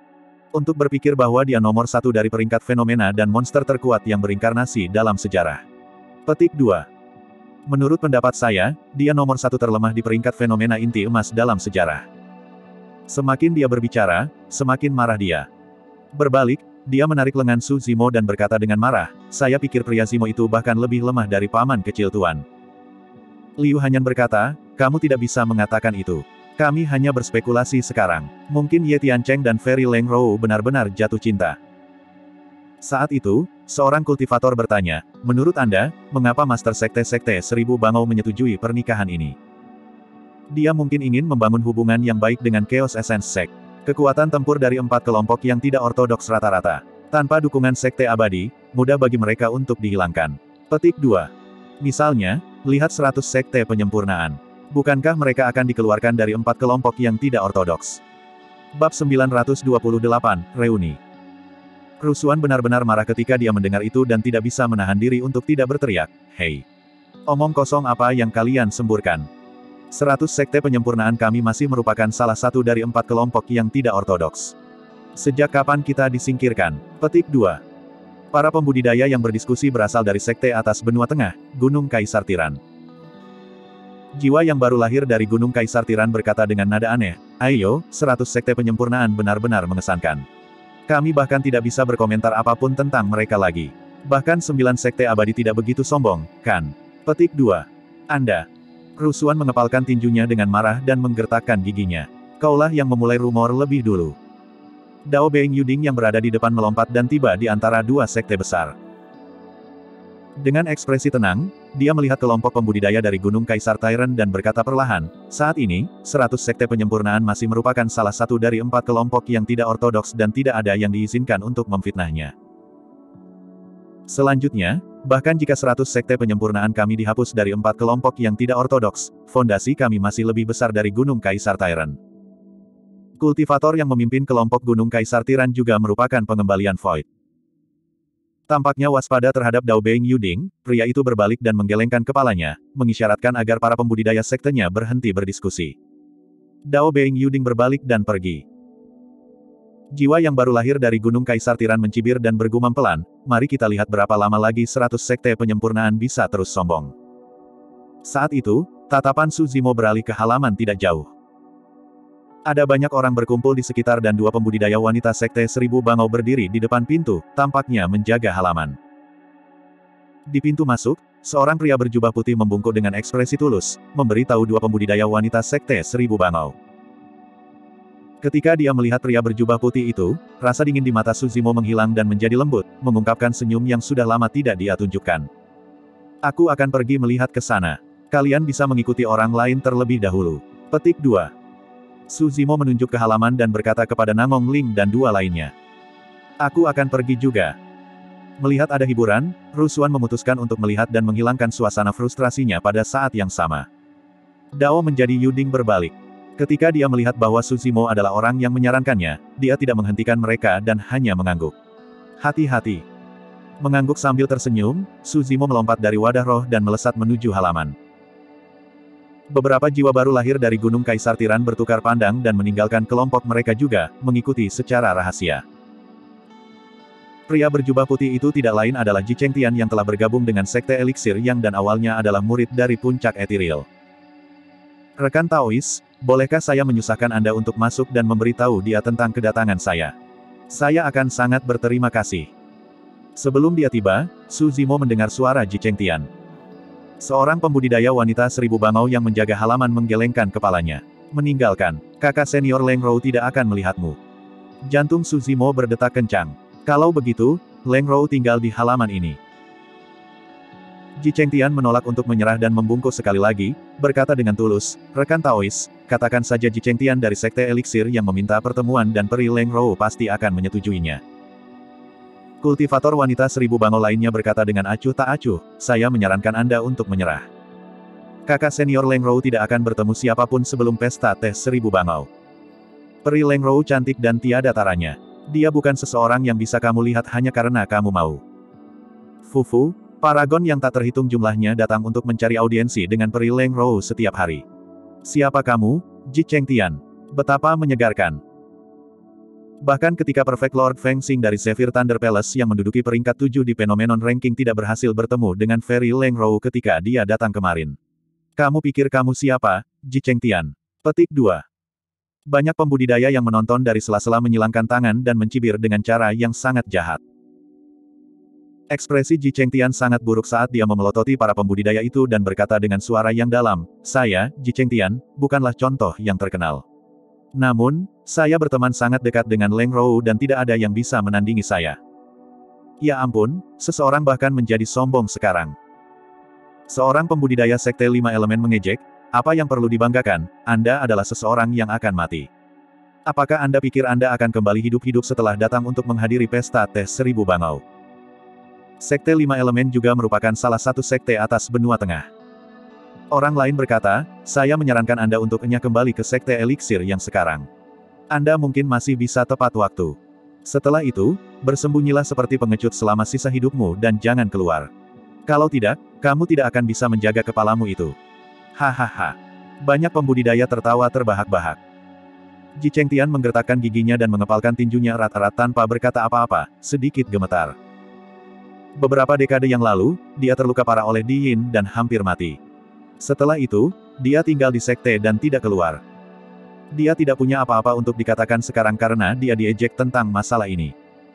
Untuk berpikir bahwa dia nomor satu dari peringkat fenomena dan monster terkuat yang berinkarnasi dalam sejarah. Petik dua. Menurut pendapat saya, dia nomor satu terlemah di peringkat fenomena inti emas dalam sejarah. Semakin dia berbicara, semakin marah dia. Berbalik, dia menarik lengan Su Zimo dan berkata dengan marah, saya pikir pria Zimo itu bahkan lebih lemah dari paman kecil tuan. Liu Hanyan berkata, kamu tidak bisa mengatakan itu. Kami hanya berspekulasi sekarang. Mungkin Ye Tiancheng dan Peri Leng Rou benar-benar jatuh cinta. Saat itu, seorang kultivator bertanya, menurut Anda, mengapa Master Sekte-Sekte Seribu Bangau menyetujui pernikahan ini? Dia mungkin ingin membangun hubungan yang baik dengan Chaos Essence Sect. Kekuatan tempur dari empat kelompok yang tidak ortodoks rata-rata. Tanpa dukungan Sekte Abadi, mudah bagi mereka untuk dihilangkan. Petik dua. Misalnya, lihat seratus Sekte Penyempurnaan. Bukankah mereka akan dikeluarkan dari empat kelompok yang tidak ortodoks? Bab sembilan ratus dua puluh delapan, Reuni. Rusuan benar-benar marah ketika dia mendengar itu dan tidak bisa menahan diri untuk tidak berteriak, hei. Omong kosong apa yang kalian semburkan? Seratus sekte penyempurnaan kami masih merupakan salah satu dari empat kelompok yang tidak ortodoks. Sejak kapan kita disingkirkan? Petik dua. Para pembudidaya yang berdiskusi berasal dari sekte atas benua tengah, Gunung Kaisar Tiran. Jiwa yang baru lahir dari Gunung Kaisar Tiran berkata dengan nada aneh, ayo, seratus sekte penyempurnaan benar-benar mengesankan. Kami bahkan tidak bisa berkomentar apapun tentang mereka lagi. Bahkan sembilan sekte abadi tidak begitu sombong, kan? Petik dua. Anda. Rusuan mengepalkan tinjunya dengan marah dan menggertakkan giginya. Kaulah yang memulai rumor lebih dulu. Dao Being Yuding yang berada di depan melompat dan tiba di antara dua sekte besar. Dengan ekspresi tenang, dia melihat kelompok pembudidaya dari Gunung Kaisar Tiran dan berkata perlahan, saat ini, seratus sekte penyempurnaan masih merupakan salah satu dari empat kelompok yang tidak ortodoks dan tidak ada yang diizinkan untuk memfitnahnya. Selanjutnya, bahkan jika seratus sekte penyempurnaan kami dihapus dari empat kelompok yang tidak ortodoks, fondasi kami masih lebih besar dari Gunung Kaisar Tiran. Kultivator yang memimpin kelompok Gunung Kaisar Tiran juga merupakan pengembalian Void. Tampaknya waspada terhadap Dao Being Yuding, pria itu berbalik dan menggelengkan kepalanya, mengisyaratkan agar para pembudidaya sektenya berhenti berdiskusi. Dao Being Yuding berbalik dan pergi. Jiwa yang baru lahir dari Gunung Kaisar Tiran mencibir dan bergumam pelan, mari kita lihat berapa lama lagi seratus sekte penyempurnaan bisa terus sombong. Saat itu, tatapan Su Zimo beralih ke halaman tidak jauh. Ada banyak orang berkumpul di sekitar dan dua pembudidaya wanita Sekte Seribu Bangau berdiri di depan pintu, tampaknya menjaga halaman. Di pintu masuk, seorang pria berjubah putih membungkuk dengan ekspresi tulus, memberitahu dua pembudidaya wanita Sekte Seribu Bangau. Ketika dia melihat pria berjubah putih itu, rasa dingin di mata Suzimo menghilang dan menjadi lembut, mengungkapkan senyum yang sudah lama tidak dia tunjukkan. Aku akan pergi melihat ke sana. Kalian bisa mengikuti orang lain terlebih dahulu. Petik dua. Suzimo menunjuk ke halaman dan berkata kepada Namong Ling dan dua lainnya. Aku akan pergi juga. Melihat ada hiburan, Rusuan memutuskan untuk melihat dan menghilangkan suasana frustrasinya pada saat yang sama. Dao menjadi Yuding berbalik. Ketika dia melihat bahwa Suzimo adalah orang yang menyarankannya, dia tidak menghentikan mereka dan hanya mengangguk. Hati-hati. Mengangguk sambil tersenyum, Suzimo melompat dari wadah roh dan melesat menuju halaman. Beberapa jiwa baru lahir dari Gunung Kaisar Tiran bertukar pandang dan meninggalkan kelompok mereka juga, mengikuti secara rahasia. Pria berjubah putih itu tidak lain adalah Ji Chengtian yang telah bergabung dengan Sekte Eliksir Yang dan awalnya adalah murid dari Puncak Ethereal. Rekan Taois, bolehkah saya menyusahkan Anda untuk masuk dan memberitahu dia tentang kedatangan saya? Saya akan sangat berterima kasih. Sebelum dia tiba, Suzimo mendengar suara Ji Chengtian. Seorang pembudidaya wanita Seribu Bangau yang menjaga halaman menggelengkan kepalanya. Meninggalkan, kakak senior Leng Rou tidak akan melihatmu. Jantung Suzimo berdetak kencang. Kalau begitu, Leng Rou tinggal di halaman ini. Ji Chengtian menolak untuk menyerah dan membungkuk sekali lagi, berkata dengan tulus, rekan Taois, katakan saja Ji Chengtian dari Sekte Eliksir yang meminta pertemuan dan peri Leng Rou pasti akan menyetujuinya. Kultivator wanita Seribu Bangau lainnya berkata dengan acuh tak acuh, saya menyarankan Anda untuk menyerah. Kakak senior Leng Rou tidak akan bertemu siapapun sebelum pesta teh Seribu Bangau. Peri Leng Rou cantik dan tiada taranya. Dia bukan seseorang yang bisa kamu lihat hanya karena kamu mau. Fufu, paragon yang tak terhitung jumlahnya datang untuk mencari audiensi dengan peri Leng Rou setiap hari. Siapa kamu, Ji Chengtian? Betapa menyegarkan. Bahkan ketika Perfect Lord Feng Xing dari Zephyr Thunder Palace yang menduduki peringkat tujuh di Phenomenon Ranking tidak berhasil bertemu dengan Fairy Leng Rou ketika dia datang kemarin. Kamu pikir kamu siapa, Ji Chengtian? Petik dua. Banyak pembudidaya yang menonton dari sela-sela menyilangkan tangan dan mencibir dengan cara yang sangat jahat. Ekspresi Ji Chengtian sangat buruk saat dia memelototi para pembudidaya itu dan berkata dengan suara yang dalam, saya, Ji Chengtian, bukanlah contoh yang terkenal. Namun, saya berteman sangat dekat dengan Leng Rou dan tidak ada yang bisa menandingi saya. Ya ampun, seseorang bahkan menjadi sombong sekarang. Seorang pembudidaya Sekte Lima Elemen mengejek, apa yang perlu dibanggakan, Anda adalah seseorang yang akan mati. Apakah Anda pikir Anda akan kembali hidup-hidup setelah datang untuk menghadiri pesta teh Seribu Bangau? Sekte Lima Elemen juga merupakan salah satu sekte atas benua tengah. Orang lain berkata, saya menyarankan Anda untuk enyah kembali ke Sekte Eliksir yang sekarang. Anda mungkin masih bisa tepat waktu. Setelah itu, bersembunyilah seperti pengecut selama sisa hidupmu dan jangan keluar. Kalau tidak, kamu tidak akan bisa menjaga kepalamu itu. Hahaha. Banyak pembudidaya tertawa terbahak-bahak. Ji Chengtian menggertakkan giginya dan mengepalkan tinjunya erat-erat tanpa berkata apa-apa, sedikit gemetar. Beberapa dekade yang lalu, dia terluka parah oleh Di Yin dan hampir mati. Setelah itu, dia tinggal di sekte dan tidak keluar. Dia tidak punya apa-apa untuk dikatakan sekarang karena dia diejek tentang masalah ini.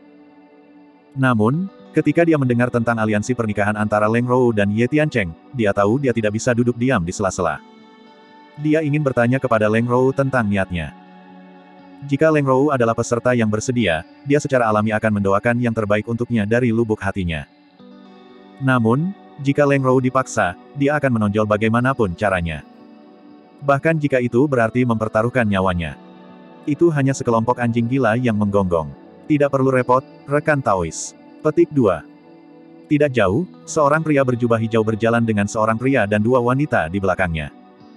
Namun, ketika dia mendengar tentang aliansi pernikahan antara Leng Rou dan Ye Tiancheng, dia tahu dia tidak bisa duduk diam di sela-sela. Dia ingin bertanya kepada Leng Rou tentang niatnya. Jika Leng Rou adalah peserta yang bersedia, dia secara alami akan mendoakan yang terbaik untuknya dari lubuk hatinya. Namun, jika Leng Rou dipaksa, dia akan menonjol bagaimanapun caranya. Bahkan jika itu berarti mempertaruhkan nyawanya. Itu hanya sekelompok anjing gila yang menggonggong. Tidak perlu repot, rekan Taois. Petik dua. Tidak jauh, seorang pria berjubah hijau berjalan dengan seorang pria dan dua wanita di belakangnya.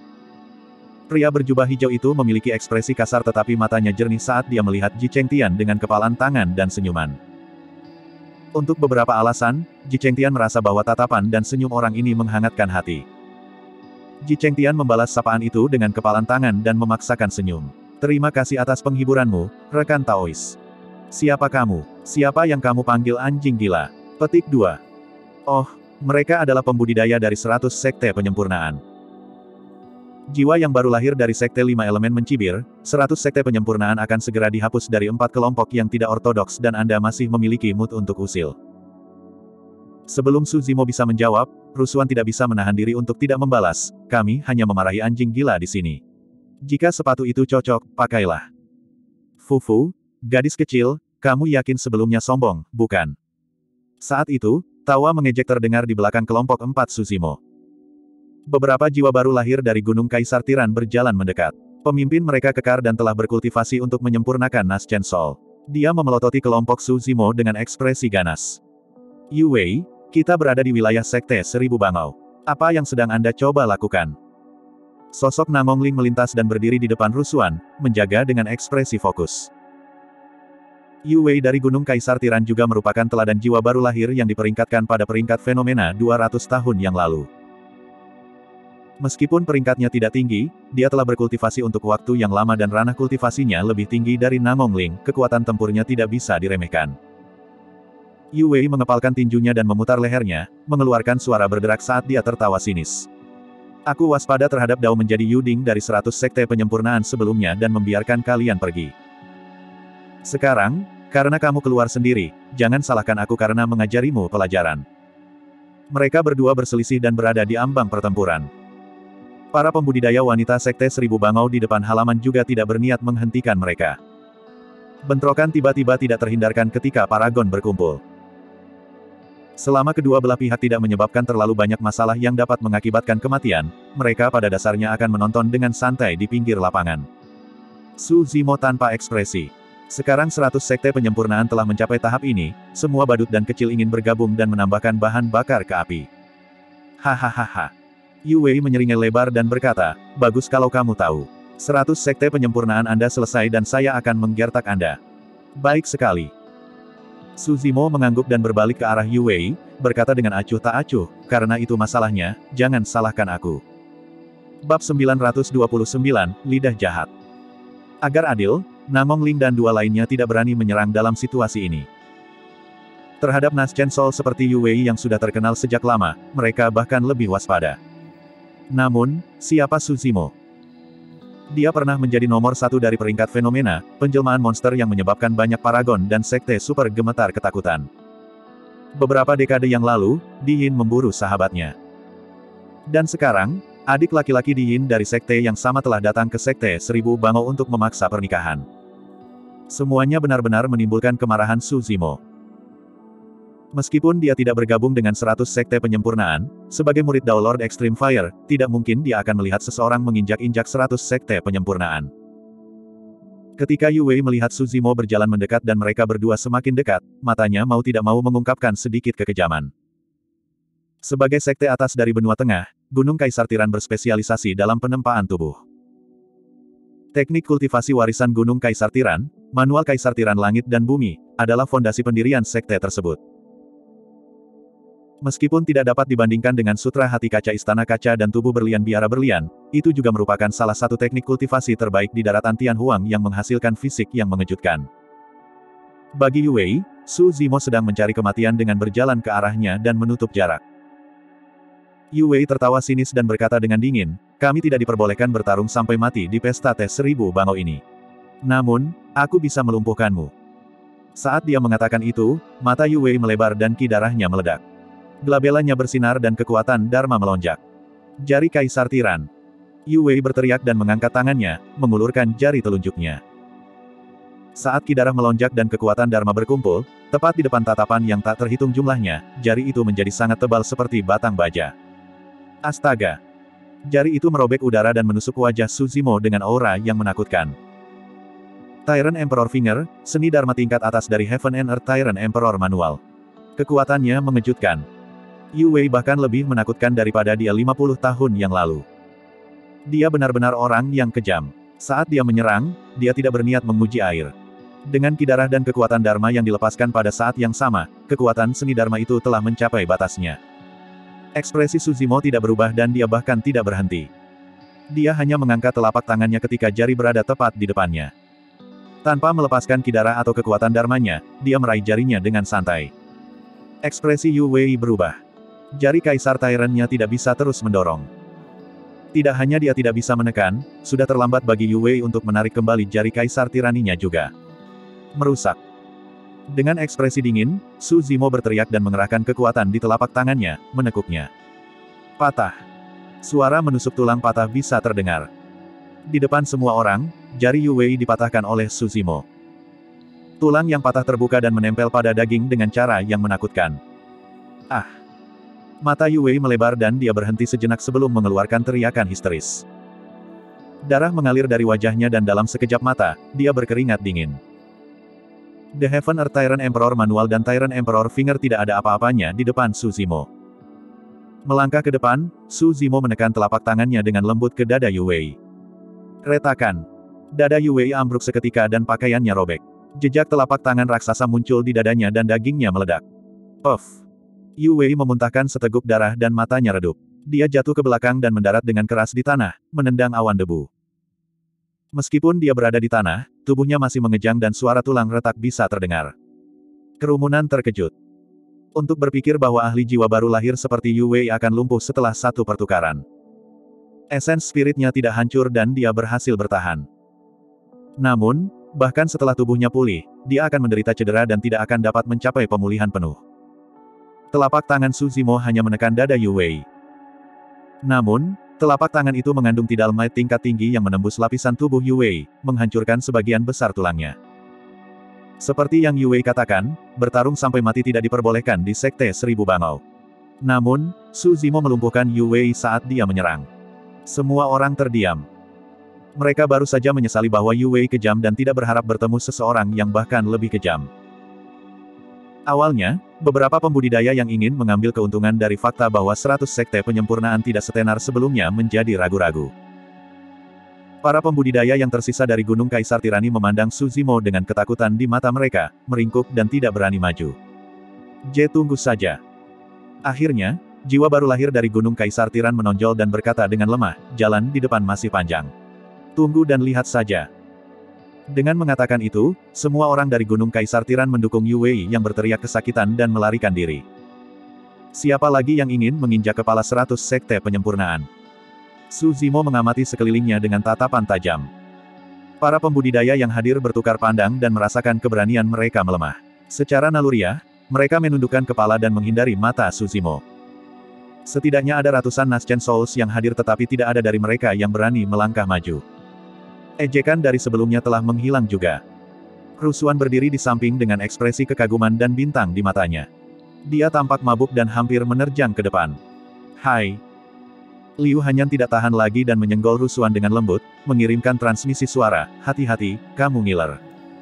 Pria berjubah hijau itu memiliki ekspresi kasar tetapi matanya jernih saat dia melihat Ji Chengtian dengan kepalan tangan dan senyuman. Untuk beberapa alasan, Ji Chengtian merasa bahwa tatapan dan senyum orang ini menghangatkan hati. Ji Chengtian membalas sapaan itu dengan kepalan tangan dan memaksakan senyum. Terima kasih atas penghiburanmu, rekan Taois. Siapa kamu? Siapa yang kamu panggil anjing gila? Petik dua. Oh, mereka adalah pembudidaya dari seratus sekte penyempurnaan. Jiwa yang baru lahir dari Sekte Lima Elemen mencibir, seratus sekte penyempurnaan akan segera dihapus dari empat kelompok yang tidak ortodoks dan Anda masih memiliki mood untuk usil. Sebelum Su Zimo bisa menjawab, Rusuan tidak bisa menahan diri untuk tidak membalas, kami hanya memarahi anjing gila di sini. Jika sepatu itu cocok, pakailah. Fufu, gadis kecil, kamu yakin sebelumnya sombong, bukan? Saat itu, tawa mengejek terdengar di belakang kelompok empat Su Zimo. Beberapa jiwa baru lahir dari Gunung Kaisar Tiran berjalan mendekat. Pemimpin mereka kekar dan telah berkultivasi untuk menyempurnakan Naschen Soul. Dia memelototi kelompok Su Zimo dengan ekspresi ganas. Yu Wei, kita berada di wilayah Sekte Seribu Bangau. Apa yang sedang Anda coba lakukan? Sosok Namong Ling melintas dan berdiri di depan Rusuan, menjaga dengan ekspresi fokus. Yu Wei dari Gunung Kaisar Tiran juga merupakan teladan jiwa baru lahir yang diperingkatkan pada peringkat fenomena dua ratus tahun yang lalu. Meskipun peringkatnya tidak tinggi, dia telah berkultivasi untuk waktu yang lama dan ranah kultivasinya lebih tinggi dari Namong Ling, kekuatan tempurnya tidak bisa diremehkan. Yu Wei mengepalkan tinjunya dan memutar lehernya, mengeluarkan suara berderak saat dia tertawa sinis. Aku waspada terhadap Dao menjadi Yuding dari seratus sekte penyempurnaan sebelumnya dan membiarkan kalian pergi. Sekarang, karena kamu keluar sendiri, jangan salahkan aku karena mengajarimu pelajaran. Mereka berdua berselisih dan berada di ambang pertempuran. Para pembudidaya wanita Sekte Seribu Bangau di depan halaman juga tidak berniat menghentikan mereka. Bentrokan tiba-tiba tidak terhindarkan ketika Paragon berkumpul. Selama kedua belah pihak tidak menyebabkan terlalu banyak masalah yang dapat mengakibatkan kematian, mereka pada dasarnya akan menonton dengan santai di pinggir lapangan. Su Zimo tanpa ekspresi. Sekarang seratus sekte penyempurnaan telah mencapai tahap ini, semua badut dan kecil ingin bergabung dan menambahkan bahan bakar ke api. Hahaha. Yu Wei menyeringai lebar dan berkata, bagus kalau kamu tahu. Seratus sekte penyempurnaan Anda selesai dan saya akan menggertak Anda. Baik sekali. Su Zimo mengangguk dan berbalik ke arah Yu Wei, berkata dengan acuh tak acuh, karena itu masalahnya, jangan salahkan aku. Bab sembilan ratus dua puluh sembilan, Lidah Jahat. Agar adil, Namong Ling dan dua lainnya tidak berani menyerang dalam situasi ini. Terhadap Naschen Soul seperti Yu Wei yang sudah terkenal sejak lama, mereka bahkan lebih waspada. Namun, siapa Su Zimo? Dia pernah menjadi nomor satu dari peringkat fenomena, penjelmaan monster yang menyebabkan banyak paragon dan sekte super gemetar ketakutan. Beberapa dekade yang lalu, Di Yin memburu sahabatnya. Dan sekarang, adik laki-laki Di Yin dari sekte yang sama telah datang ke Sekte Seribu Bangau untuk memaksa pernikahan. Semuanya benar-benar menimbulkan kemarahan Su Zimo. Meskipun dia tidak bergabung dengan seratus sekte penyempurnaan, sebagai murid Dao Lord Extreme Fire, tidak mungkin dia akan melihat seseorang menginjak-injak seratus sekte penyempurnaan. Ketika Yu Wei melihat Su Zimo berjalan mendekat dan mereka berdua semakin dekat, matanya mau tidak mau mengungkapkan sedikit kekejaman. Sebagai sekte atas dari benua tengah, Gunung Kaisar Tiran berspesialisasi dalam penempaan tubuh. Teknik kultivasi warisan Gunung Kaisar Tiran, Manual Kaisar Tiran Langit dan Bumi, adalah fondasi pendirian sekte tersebut. Meskipun tidak dapat dibandingkan dengan Sutra Hati Kaca Istana Kaca dan Tubuh Berlian Biara Berlian, itu juga merupakan salah satu teknik kultivasi terbaik di daratan Tianhuang yang menghasilkan fisik yang mengejutkan. Bagi Yu Wei, Su Zimo sedang mencari kematian dengan berjalan ke arahnya dan menutup jarak. Yu Wei tertawa sinis dan berkata dengan dingin, kami tidak diperbolehkan bertarung sampai mati di pesta tes seribu bangau ini. Namun, aku bisa melumpuhkanmu. Saat dia mengatakan itu, mata Yu Wei melebar dan ki darahnya meledak. Glabelanya bersinar dan kekuatan Dharma melonjak. Jari Kaisar Tiran. Yu Wei berteriak dan mengangkat tangannya, mengulurkan jari telunjuknya. Saat ki darah melonjak dan kekuatan Dharma berkumpul, tepat di depan tatapan yang tak terhitung jumlahnya, jari itu menjadi sangat tebal seperti batang baja. Astaga! Jari itu merobek udara dan menusuk wajah Su Zimo dengan aura yang menakutkan. Tyrant Emperor Finger, seni Dharma tingkat atas dari Heaven and Earth Tyrant Emperor Manual. Kekuatannya mengejutkan. Yu Wei bahkan lebih menakutkan daripada dia lima puluh tahun yang lalu. Dia benar-benar orang yang kejam. Saat dia menyerang, dia tidak berniat menguji air. Dengan ki darah dan kekuatan Dharma yang dilepaskan pada saat yang sama, kekuatan seni Dharma itu telah mencapai batasnya. Ekspresi Su Zimo tidak berubah dan dia bahkan tidak berhenti. Dia hanya mengangkat telapak tangannya ketika jari berada tepat di depannya. Tanpa melepaskan ki darah atau kekuatan Dharmanya, dia meraih jarinya dengan santai. Ekspresi Yu Wei berubah. Jari Kaisar Tyrant-nya tidak bisa terus mendorong. Tidak hanya dia tidak bisa menekan, sudah terlambat bagi Yu Wei untuk menarik kembali jari kaisar tiraninya juga. Merusak. Dengan ekspresi dingin, Su Zimo berteriak dan mengerahkan kekuatan di telapak tangannya, menekuknya. Patah. Suara menusuk tulang patah bisa terdengar. Di depan semua orang, jari Yu Wei dipatahkan oleh Su Zimo. Tulang yang patah terbuka dan menempel pada daging dengan cara yang menakutkan. Ah! Mata Yu Wei melebar dan dia berhenti sejenak sebelum mengeluarkan teriakan histeris. Darah mengalir dari wajahnya dan dalam sekejap mata, dia berkeringat dingin. The Heaven Earth Tyrant Emperor Manual dan Tyrant Emperor Finger tidak ada apa-apanya di depan Su Zimo. Melangkah ke depan, Su Zimo menekan telapak tangannya dengan lembut ke dada Yu Wei. Retakan. Dada Yu Wei ambruk seketika dan pakaiannya robek. Jejak telapak tangan raksasa muncul di dadanya dan dagingnya meledak. Puff. Yu Wei memuntahkan seteguk darah dan matanya redup. Dia jatuh ke belakang dan mendarat dengan keras di tanah, menendang awan debu. Meskipun dia berada di tanah, tubuhnya masih mengejang dan suara tulang retak bisa terdengar. Kerumunan terkejut. Untuk berpikir bahwa ahli jiwa baru lahir seperti Yu Wei akan lumpuh setelah satu pertukaran. Esens spiritnya tidak hancur dan dia berhasil bertahan. Namun, bahkan setelah tubuhnya pulih, dia akan menderita cedera dan tidak akan dapat mencapai pemulihan penuh. Telapak tangan Su Zimo hanya menekan dada Yu Wei. Namun, telapak tangan itu mengandung tidalmite tingkat tinggi yang menembus lapisan tubuh Yu Wei, menghancurkan sebagian besar tulangnya. Seperti yang Yu Wei katakan, bertarung sampai mati tidak diperbolehkan di Sekte Seribu Bangau. Namun, Su Zimo melumpuhkan Yu Wei saat dia menyerang. Semua orang terdiam. Mereka baru saja menyesali bahwa Yu Wei kejam dan tidak berharap bertemu seseorang yang bahkan lebih kejam. Awalnya, beberapa pembudidaya yang ingin mengambil keuntungan dari fakta bahwa seratus sekte penyempurnaan tidak setenar sebelumnya menjadi ragu-ragu. Para pembudidaya yang tersisa dari Gunung Kaisar Tirani memandang Su Zimo dengan ketakutan di mata mereka, meringkuk dan tidak berani maju. J tunggu saja. Akhirnya, jiwa baru lahir dari Gunung Kaisar Tiran menonjol dan berkata dengan lemah, jalan di depan masih panjang. Tunggu dan lihat saja. Dengan mengatakan itu, semua orang dari Gunung Kaisar Tiran mendukung Yu Wei yang berteriak kesakitan dan melarikan diri. Siapa lagi yang ingin menginjak kepala seratus sekte penyempurnaan? Su Zimo mengamati sekelilingnya dengan tatapan tajam. Para pembudidaya yang hadir bertukar pandang dan merasakan keberanian mereka melemah. Secara naluriah, mereka menundukkan kepala dan menghindari mata Su Zimo. Setidaknya ada ratusan Naschen Souls yang hadir tetapi tidak ada dari mereka yang berani melangkah maju. Ejekan dari sebelumnya telah menghilang juga. Rusuan berdiri di samping dengan ekspresi kekaguman dan bintang di matanya. Dia tampak mabuk dan hampir menerjang ke depan. Hai! Liu Hanyan tidak tahan lagi dan menyenggol Rusuan dengan lembut, mengirimkan transmisi suara, hati-hati, kamu ngiler.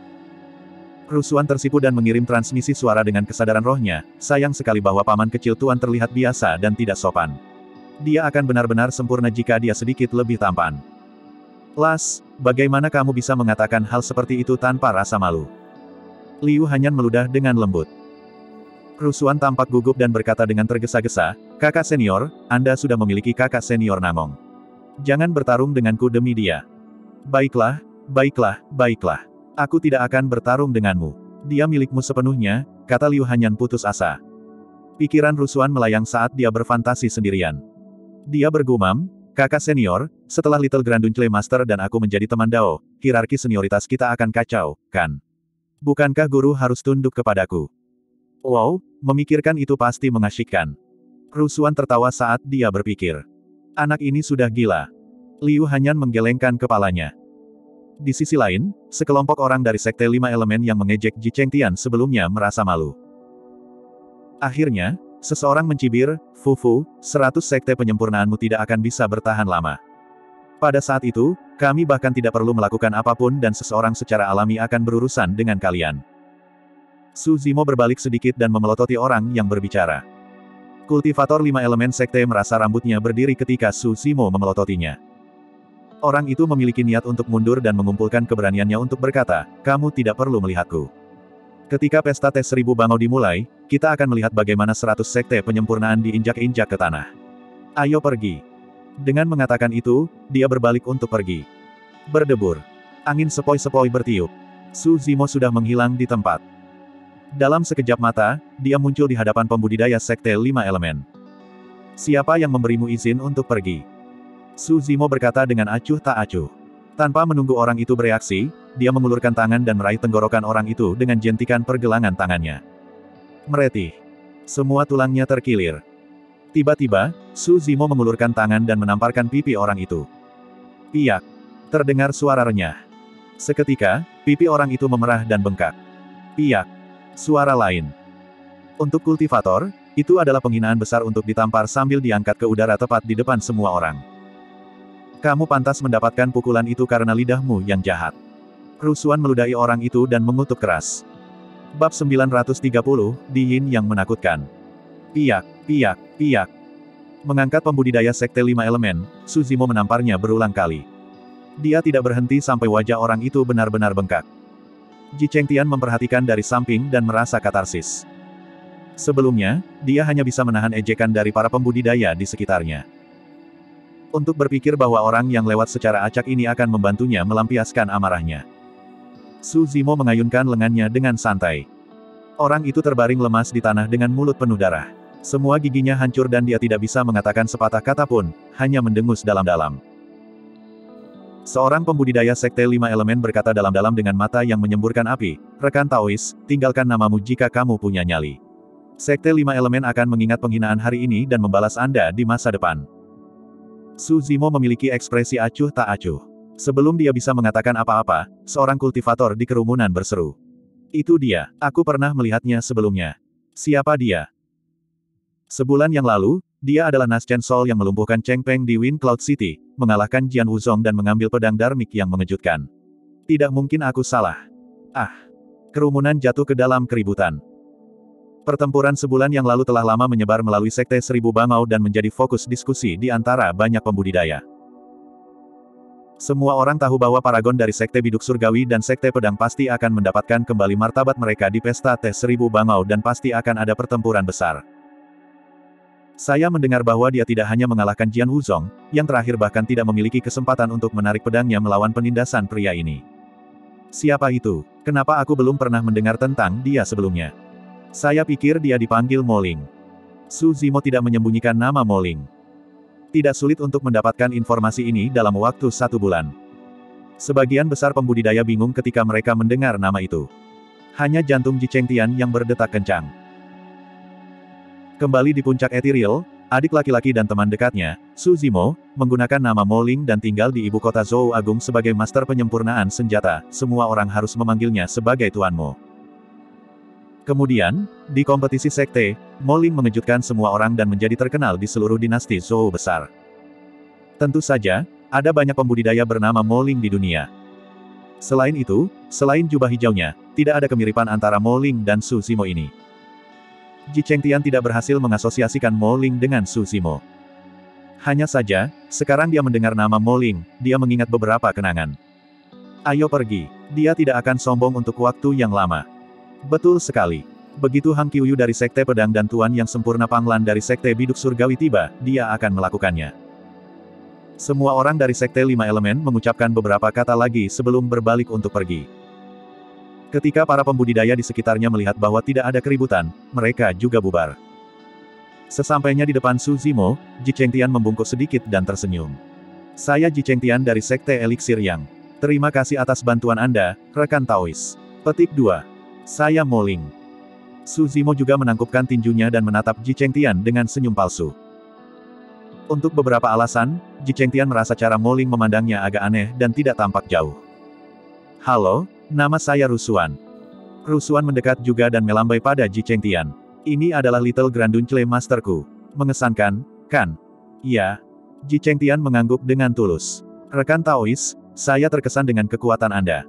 Rusuan tersipu dan mengirim transmisi suara dengan kesadaran rohnya, sayang sekali bahwa paman kecil Tuan terlihat biasa dan tidak sopan. Dia akan benar-benar sempurna jika dia sedikit lebih tampan. Las, bagaimana kamu bisa mengatakan hal seperti itu tanpa rasa malu? Liu Hanyan meludah dengan lembut. Rusuan tampak gugup dan berkata dengan tergesa-gesa, kakak senior, Anda sudah memiliki kakak senior Namong. Jangan bertarung denganku demi dia. Baiklah, baiklah, baiklah. Aku tidak akan bertarung denganmu. Dia milikmu sepenuhnya, kata Liu Hanyan putus asa. Pikiran Rusuan melayang saat dia berfantasi sendirian. Dia bergumam, kakak senior, setelah Little Granduncle Master dan aku menjadi teman Dao, hierarki senioritas kita akan kacau, kan? Bukankah guru harus tunduk kepadaku? Wow, memikirkan itu pasti mengasyikkan. Rusuan tertawa saat dia berpikir. Anak ini sudah gila. Liu Hanyan menggelengkan kepalanya. Di sisi lain, sekelompok orang dari Sekte Lima Elemen yang mengejek Ji Chengtian sebelumnya merasa malu. Akhirnya, seseorang mencibir, Fufu, seratus sekte penyempurnaanmu tidak akan bisa bertahan lama. Pada saat itu, kami bahkan tidak perlu melakukan apapun dan seseorang secara alami akan berurusan dengan kalian. Su Zimo berbalik sedikit dan memelototi orang yang berbicara. Kultivator Lima Elemen Sekte merasa rambutnya berdiri ketika Su Zimo memelototinya. Orang itu memiliki niat untuk mundur dan mengumpulkan keberaniannya untuk berkata, kamu tidak perlu melihatku. Ketika pesta tes seribu bangau dimulai, kita akan melihat bagaimana seratus sekte penyempurnaan diinjak-injak ke tanah. Ayo pergi. Dengan mengatakan itu, dia berbalik untuk pergi. Berdebur. Angin sepoi-sepoi bertiup. Su Zimo sudah menghilang di tempat. Dalam sekejap mata, dia muncul di hadapan pembudidaya Sekte Lima Elemen. Siapa yang memberimu izin untuk pergi? Su Zimo berkata dengan acuh tak acuh. Tanpa menunggu orang itu bereaksi, dia mengulurkan tangan dan meraih tenggorokan orang itu dengan jentikan pergelangan tangannya. Meretih. Semua tulangnya terkilir. Tiba-tiba, Su Zimo mengulurkan tangan dan menamparkan pipi orang itu. Piak. Terdengar suara renyah. Seketika, pipi orang itu memerah dan bengkak. Piak. Suara lain. Untuk kultivator, itu adalah penghinaan besar untuk ditampar sambil diangkat ke udara tepat di depan semua orang. Kamu pantas mendapatkan pukulan itu karena lidahmu yang jahat. Rusuhan meludahi orang itu dan mengutuk keras. Bab sembilan ratus tiga puluh, Di Yin yang menakutkan. Piak, piak, piak. Mengangkat pembudidaya sekte lima elemen, Su Zimo menamparnya berulang kali. Dia tidak berhenti sampai wajah orang itu benar-benar bengkak. Ji Chengtian memperhatikan dari samping dan merasa katarsis. Sebelumnya, dia hanya bisa menahan ejekan dari para pembudidaya di sekitarnya. Untuk berpikir bahwa orang yang lewat secara acak ini akan membantunya melampiaskan amarahnya. Su Zimo mengayunkan lengannya dengan santai. Orang itu terbaring lemas di tanah dengan mulut penuh darah. Semua giginya hancur dan dia tidak bisa mengatakan sepatah kata pun, hanya mendengus dalam-dalam. Seorang pembudidaya sekte lima elemen berkata dalam-dalam dengan mata yang menyemburkan api, "Rekan Taois, tinggalkan namamu jika kamu punya nyali. Sekte lima elemen akan mengingat penghinaan hari ini dan membalas Anda di masa depan." Su Zimo memiliki ekspresi acuh tak acuh. Sebelum dia bisa mengatakan apa-apa, seorang kultivator di kerumunan berseru. Itu dia, aku pernah melihatnya sebelumnya. Siapa dia? Sebulan yang lalu, dia adalah Naschen Sol yang melumpuhkan Cheng Peng di Wind Cloud City, mengalahkan Jian Wuzong dan mengambil pedang Dharmik yang mengejutkan. Tidak mungkin aku salah. Ah! Kerumunan jatuh ke dalam keributan. Pertempuran sebulan yang lalu telah lama menyebar melalui Sekte Seribu Bangau dan menjadi fokus diskusi di antara banyak pembudidaya. Semua orang tahu bahwa paragon dari Sekte Biduk Surgawi dan Sekte Pedang pasti akan mendapatkan kembali martabat mereka di Pesta Teh Seribu Bangau dan pasti akan ada pertempuran besar. Saya mendengar bahwa dia tidak hanya mengalahkan Jian Wuzong, yang terakhir bahkan tidak memiliki kesempatan untuk menarik pedangnya melawan penindasan pria ini. Siapa itu? Kenapa aku belum pernah mendengar tentang dia sebelumnya? Saya pikir dia dipanggil Mo Ling. Su Zimo tidak menyembunyikan nama Mo Ling. Tidak sulit untuk mendapatkan informasi ini dalam waktu satu bulan. Sebagian besar pembudidaya bingung ketika mereka mendengar nama itu. Hanya jantung Ji Chengtian yang berdetak kencang. Kembali di puncak Ethereal, adik laki-laki dan teman dekatnya, Su Zimo, menggunakan nama Mo Ling dan tinggal di ibu kota Zhou Agung sebagai master penyempurnaan senjata, semua orang harus memanggilnya sebagai Tuan Mo. Kemudian, di kompetisi sekte, Mo Ling mengejutkan semua orang dan menjadi terkenal di seluruh dinasti Zhou besar. Tentu saja, ada banyak pembudidaya bernama Mo Ling di dunia. Selain itu, selain jubah hijaunya, tidak ada kemiripan antara Mo Ling dan Su Zimo ini. Ji Chengtian tidak berhasil mengasosiasikan Mo Ling dengan Su Zimo. Hanya saja, sekarang dia mendengar nama Mo Ling, dia mengingat beberapa kenangan. Ayo pergi, dia tidak akan sombong untuk waktu yang lama. Betul sekali. Begitu Hang Qiuyu dari Sekte Pedang dan Tuan yang sempurna Panglan dari Sekte Biduk Surgawi tiba, dia akan melakukannya. Semua orang dari Sekte Lima Elemen mengucapkan beberapa kata lagi sebelum berbalik untuk pergi. Ketika para pembudidaya di sekitarnya melihat bahwa tidak ada keributan, mereka juga bubar. Sesampainya di depan Su Zimo, Ji Chengtian membungkuk sedikit dan tersenyum. Saya Ji Chengtian dari Sekte Elixir Yang. Terima kasih atas bantuan Anda, rekan Taois. Petik dua. Saya Mo Ling. Su Zimo juga menangkupkan tinjunya dan menatap Ji Chengtian dengan senyum palsu. Untuk beberapa alasan, Ji Chengtian merasa cara Mo Ling memandangnya agak aneh dan tidak tampak jauh. Halo, nama saya Rusuan. Rusuan mendekat juga dan melambai pada Ji Chengtian. Ini adalah Little Granduncle Masterku. Mengesankan, kan? Iya. Ji Chengtian mengangguk dengan tulus. Rekan Taois, saya terkesan dengan kekuatan Anda.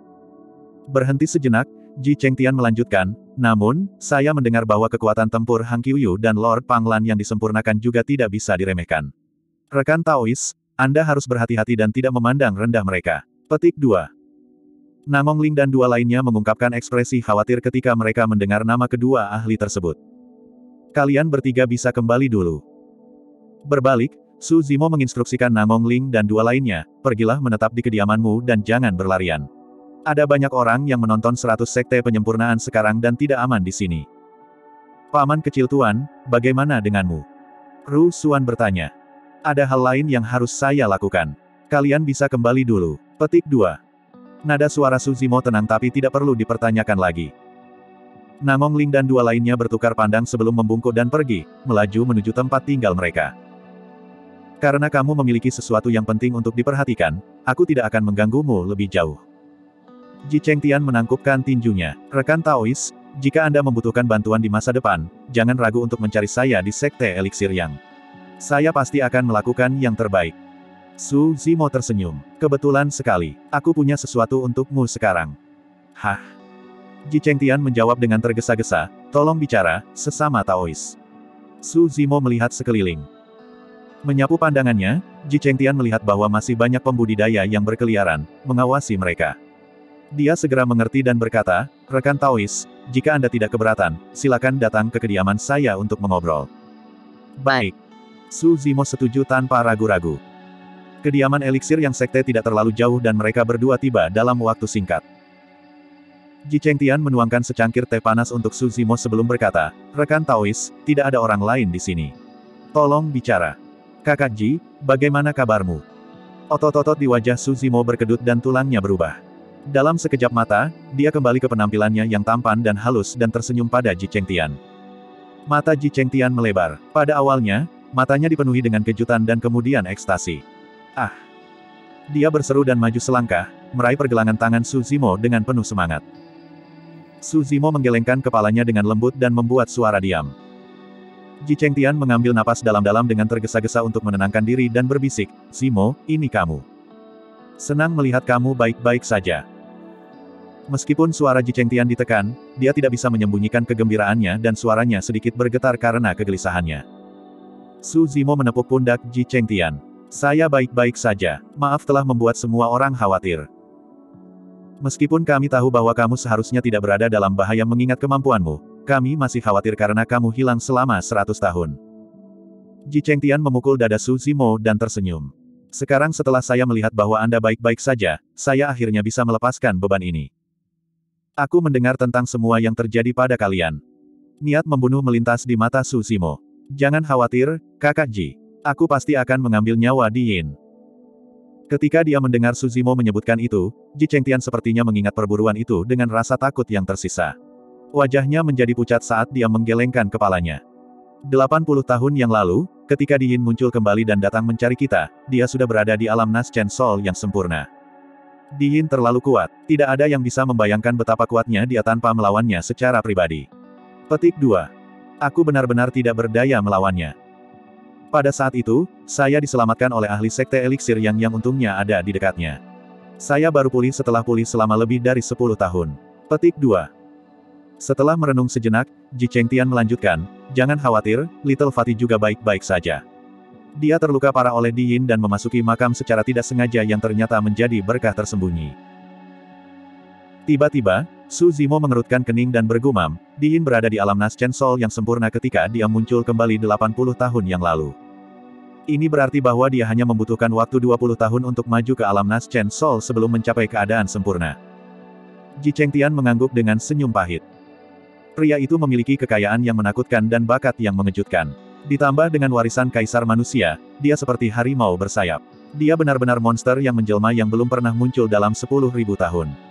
Berhenti sejenak, Ji Chengtian melanjutkan, namun, saya mendengar bahwa kekuatan tempur Hang Qiuyu dan Lord Panglan yang disempurnakan juga tidak bisa diremehkan. Rekan Taois, Anda harus berhati-hati dan tidak memandang rendah mereka. Petik dua. Namong Ling dan dua lainnya mengungkapkan ekspresi khawatir ketika mereka mendengar nama kedua ahli tersebut. Kalian bertiga bisa kembali dulu. Berbalik, Su Zimo menginstruksikan Namong Ling dan dua lainnya, pergilah menetap di kediamanmu dan jangan berlarian. Ada banyak orang yang menonton seratus sekte penyempurnaan sekarang dan tidak aman di sini. Paman kecil Tuan, bagaimana denganmu? Ru Xuan bertanya. Ada hal lain yang harus saya lakukan. Kalian bisa kembali dulu. Petik dua. Nada suara Su Zimo tenang tapi tidak perlu dipertanyakan lagi. Namong Ling dan dua lainnya bertukar pandang sebelum membungkuk dan pergi, melaju menuju tempat tinggal mereka. Karena kamu memiliki sesuatu yang penting untuk diperhatikan, aku tidak akan mengganggumu lebih jauh. Ji Chengtian menangkupkan tinjunya. Rekan Taois, jika Anda membutuhkan bantuan di masa depan, jangan ragu untuk mencari saya di Sekte Eliksir Yang. Saya pasti akan melakukan yang terbaik. Su Zimo tersenyum. Kebetulan sekali, aku punya sesuatu untukmu sekarang. Hah? Ji Chengtian menjawab dengan tergesa-gesa, tolong bicara, sesama Taois. Su Zimo melihat sekeliling. Menyapu pandangannya, Ji Chengtian melihat bahwa masih banyak pembudidaya yang berkeliaran, mengawasi mereka. Dia segera mengerti dan berkata, rekan Taois, jika Anda tidak keberatan, silakan datang ke kediaman saya untuk mengobrol. Baik. Su Zimo setuju tanpa ragu-ragu. Kediaman eliksir yang sekte tidak terlalu jauh dan mereka berdua tiba dalam waktu singkat. Ji Chengtian menuangkan secangkir teh panas untuk Su Zimo sebelum berkata, rekan Taois, tidak ada orang lain di sini. Tolong bicara. Kakak Ji, bagaimana kabarmu? Otot-otot di wajah Su Zimo berkedut dan tulangnya berubah. Dalam sekejap mata, dia kembali ke penampilannya yang tampan dan halus dan tersenyum pada Ji Chengtian. Mata Ji Chengtian melebar. Pada awalnya, matanya dipenuhi dengan kejutan dan kemudian ekstasi. Ah! Dia berseru dan maju selangkah, meraih pergelangan tangan Su Zimo dengan penuh semangat. Su Zimo menggelengkan kepalanya dengan lembut dan membuat suara diam. Ji Chengtian mengambil napas dalam-dalam dengan tergesa-gesa untuk menenangkan diri dan berbisik, Zimo, ini kamu. Senang melihat kamu baik-baik saja. Meskipun suara Ji Chengtian ditekan, dia tidak bisa menyembunyikan kegembiraannya dan suaranya sedikit bergetar karena kegelisahannya. Su Zimo menepuk pundak Ji Chengtian. Saya baik-baik saja, maaf telah membuat semua orang khawatir. Meskipun kami tahu bahwa kamu seharusnya tidak berada dalam bahaya mengingat kemampuanmu, kami masih khawatir karena kamu hilang selama seratus tahun. Ji Chengtian memukul dada Su Zimo dan tersenyum. Sekarang setelah saya melihat bahwa Anda baik-baik saja, saya akhirnya bisa melepaskan beban ini. Aku mendengar tentang semua yang terjadi pada kalian. Niat membunuh melintas di mata Su Zimo. Jangan khawatir, kakak Ji. Aku pasti akan mengambil nyawa Di Yin. Ketika dia mendengar Su Zimo menyebutkan itu, Ji Chengtian sepertinya mengingat perburuan itu dengan rasa takut yang tersisa. Wajahnya menjadi pucat saat dia menggelengkan kepalanya. delapan puluh tahun yang lalu, ketika Di Yin muncul kembali dan datang mencari kita, dia sudah berada di alam Naschen Soul yang sempurna. Di Yin terlalu kuat, tidak ada yang bisa membayangkan betapa kuatnya dia tanpa melawannya secara pribadi. Petik dua. Aku benar-benar tidak berdaya melawannya. Pada saat itu, saya diselamatkan oleh ahli sekte eliksir yang yang untungnya ada di dekatnya. Saya baru pulih setelah pulih selama lebih dari sepuluh tahun. Petik dua. Setelah merenung sejenak, Ji Chengtian melanjutkan, jangan khawatir, Little Fatih juga baik-baik saja. Dia terluka parah oleh Di Yin dan memasuki makam secara tidak sengaja yang ternyata menjadi berkah tersembunyi. Tiba-tiba, Su Zimo mengerutkan kening dan bergumam, Di Yin berada di alam Naschen Soul yang sempurna ketika dia muncul kembali delapan puluh tahun yang lalu. Ini berarti bahwa dia hanya membutuhkan waktu dua puluh tahun untuk maju ke alam Naschen Soul sebelum mencapai keadaan sempurna. Ji Chengtian mengangguk dengan senyum pahit. Pria itu memiliki kekayaan yang menakutkan dan bakat yang mengejutkan. Ditambah dengan warisan kaisar manusia, dia seperti harimau bersayap. Dia benar-benar monster yang menjelma yang belum pernah muncul dalam sepuluh ribu tahun.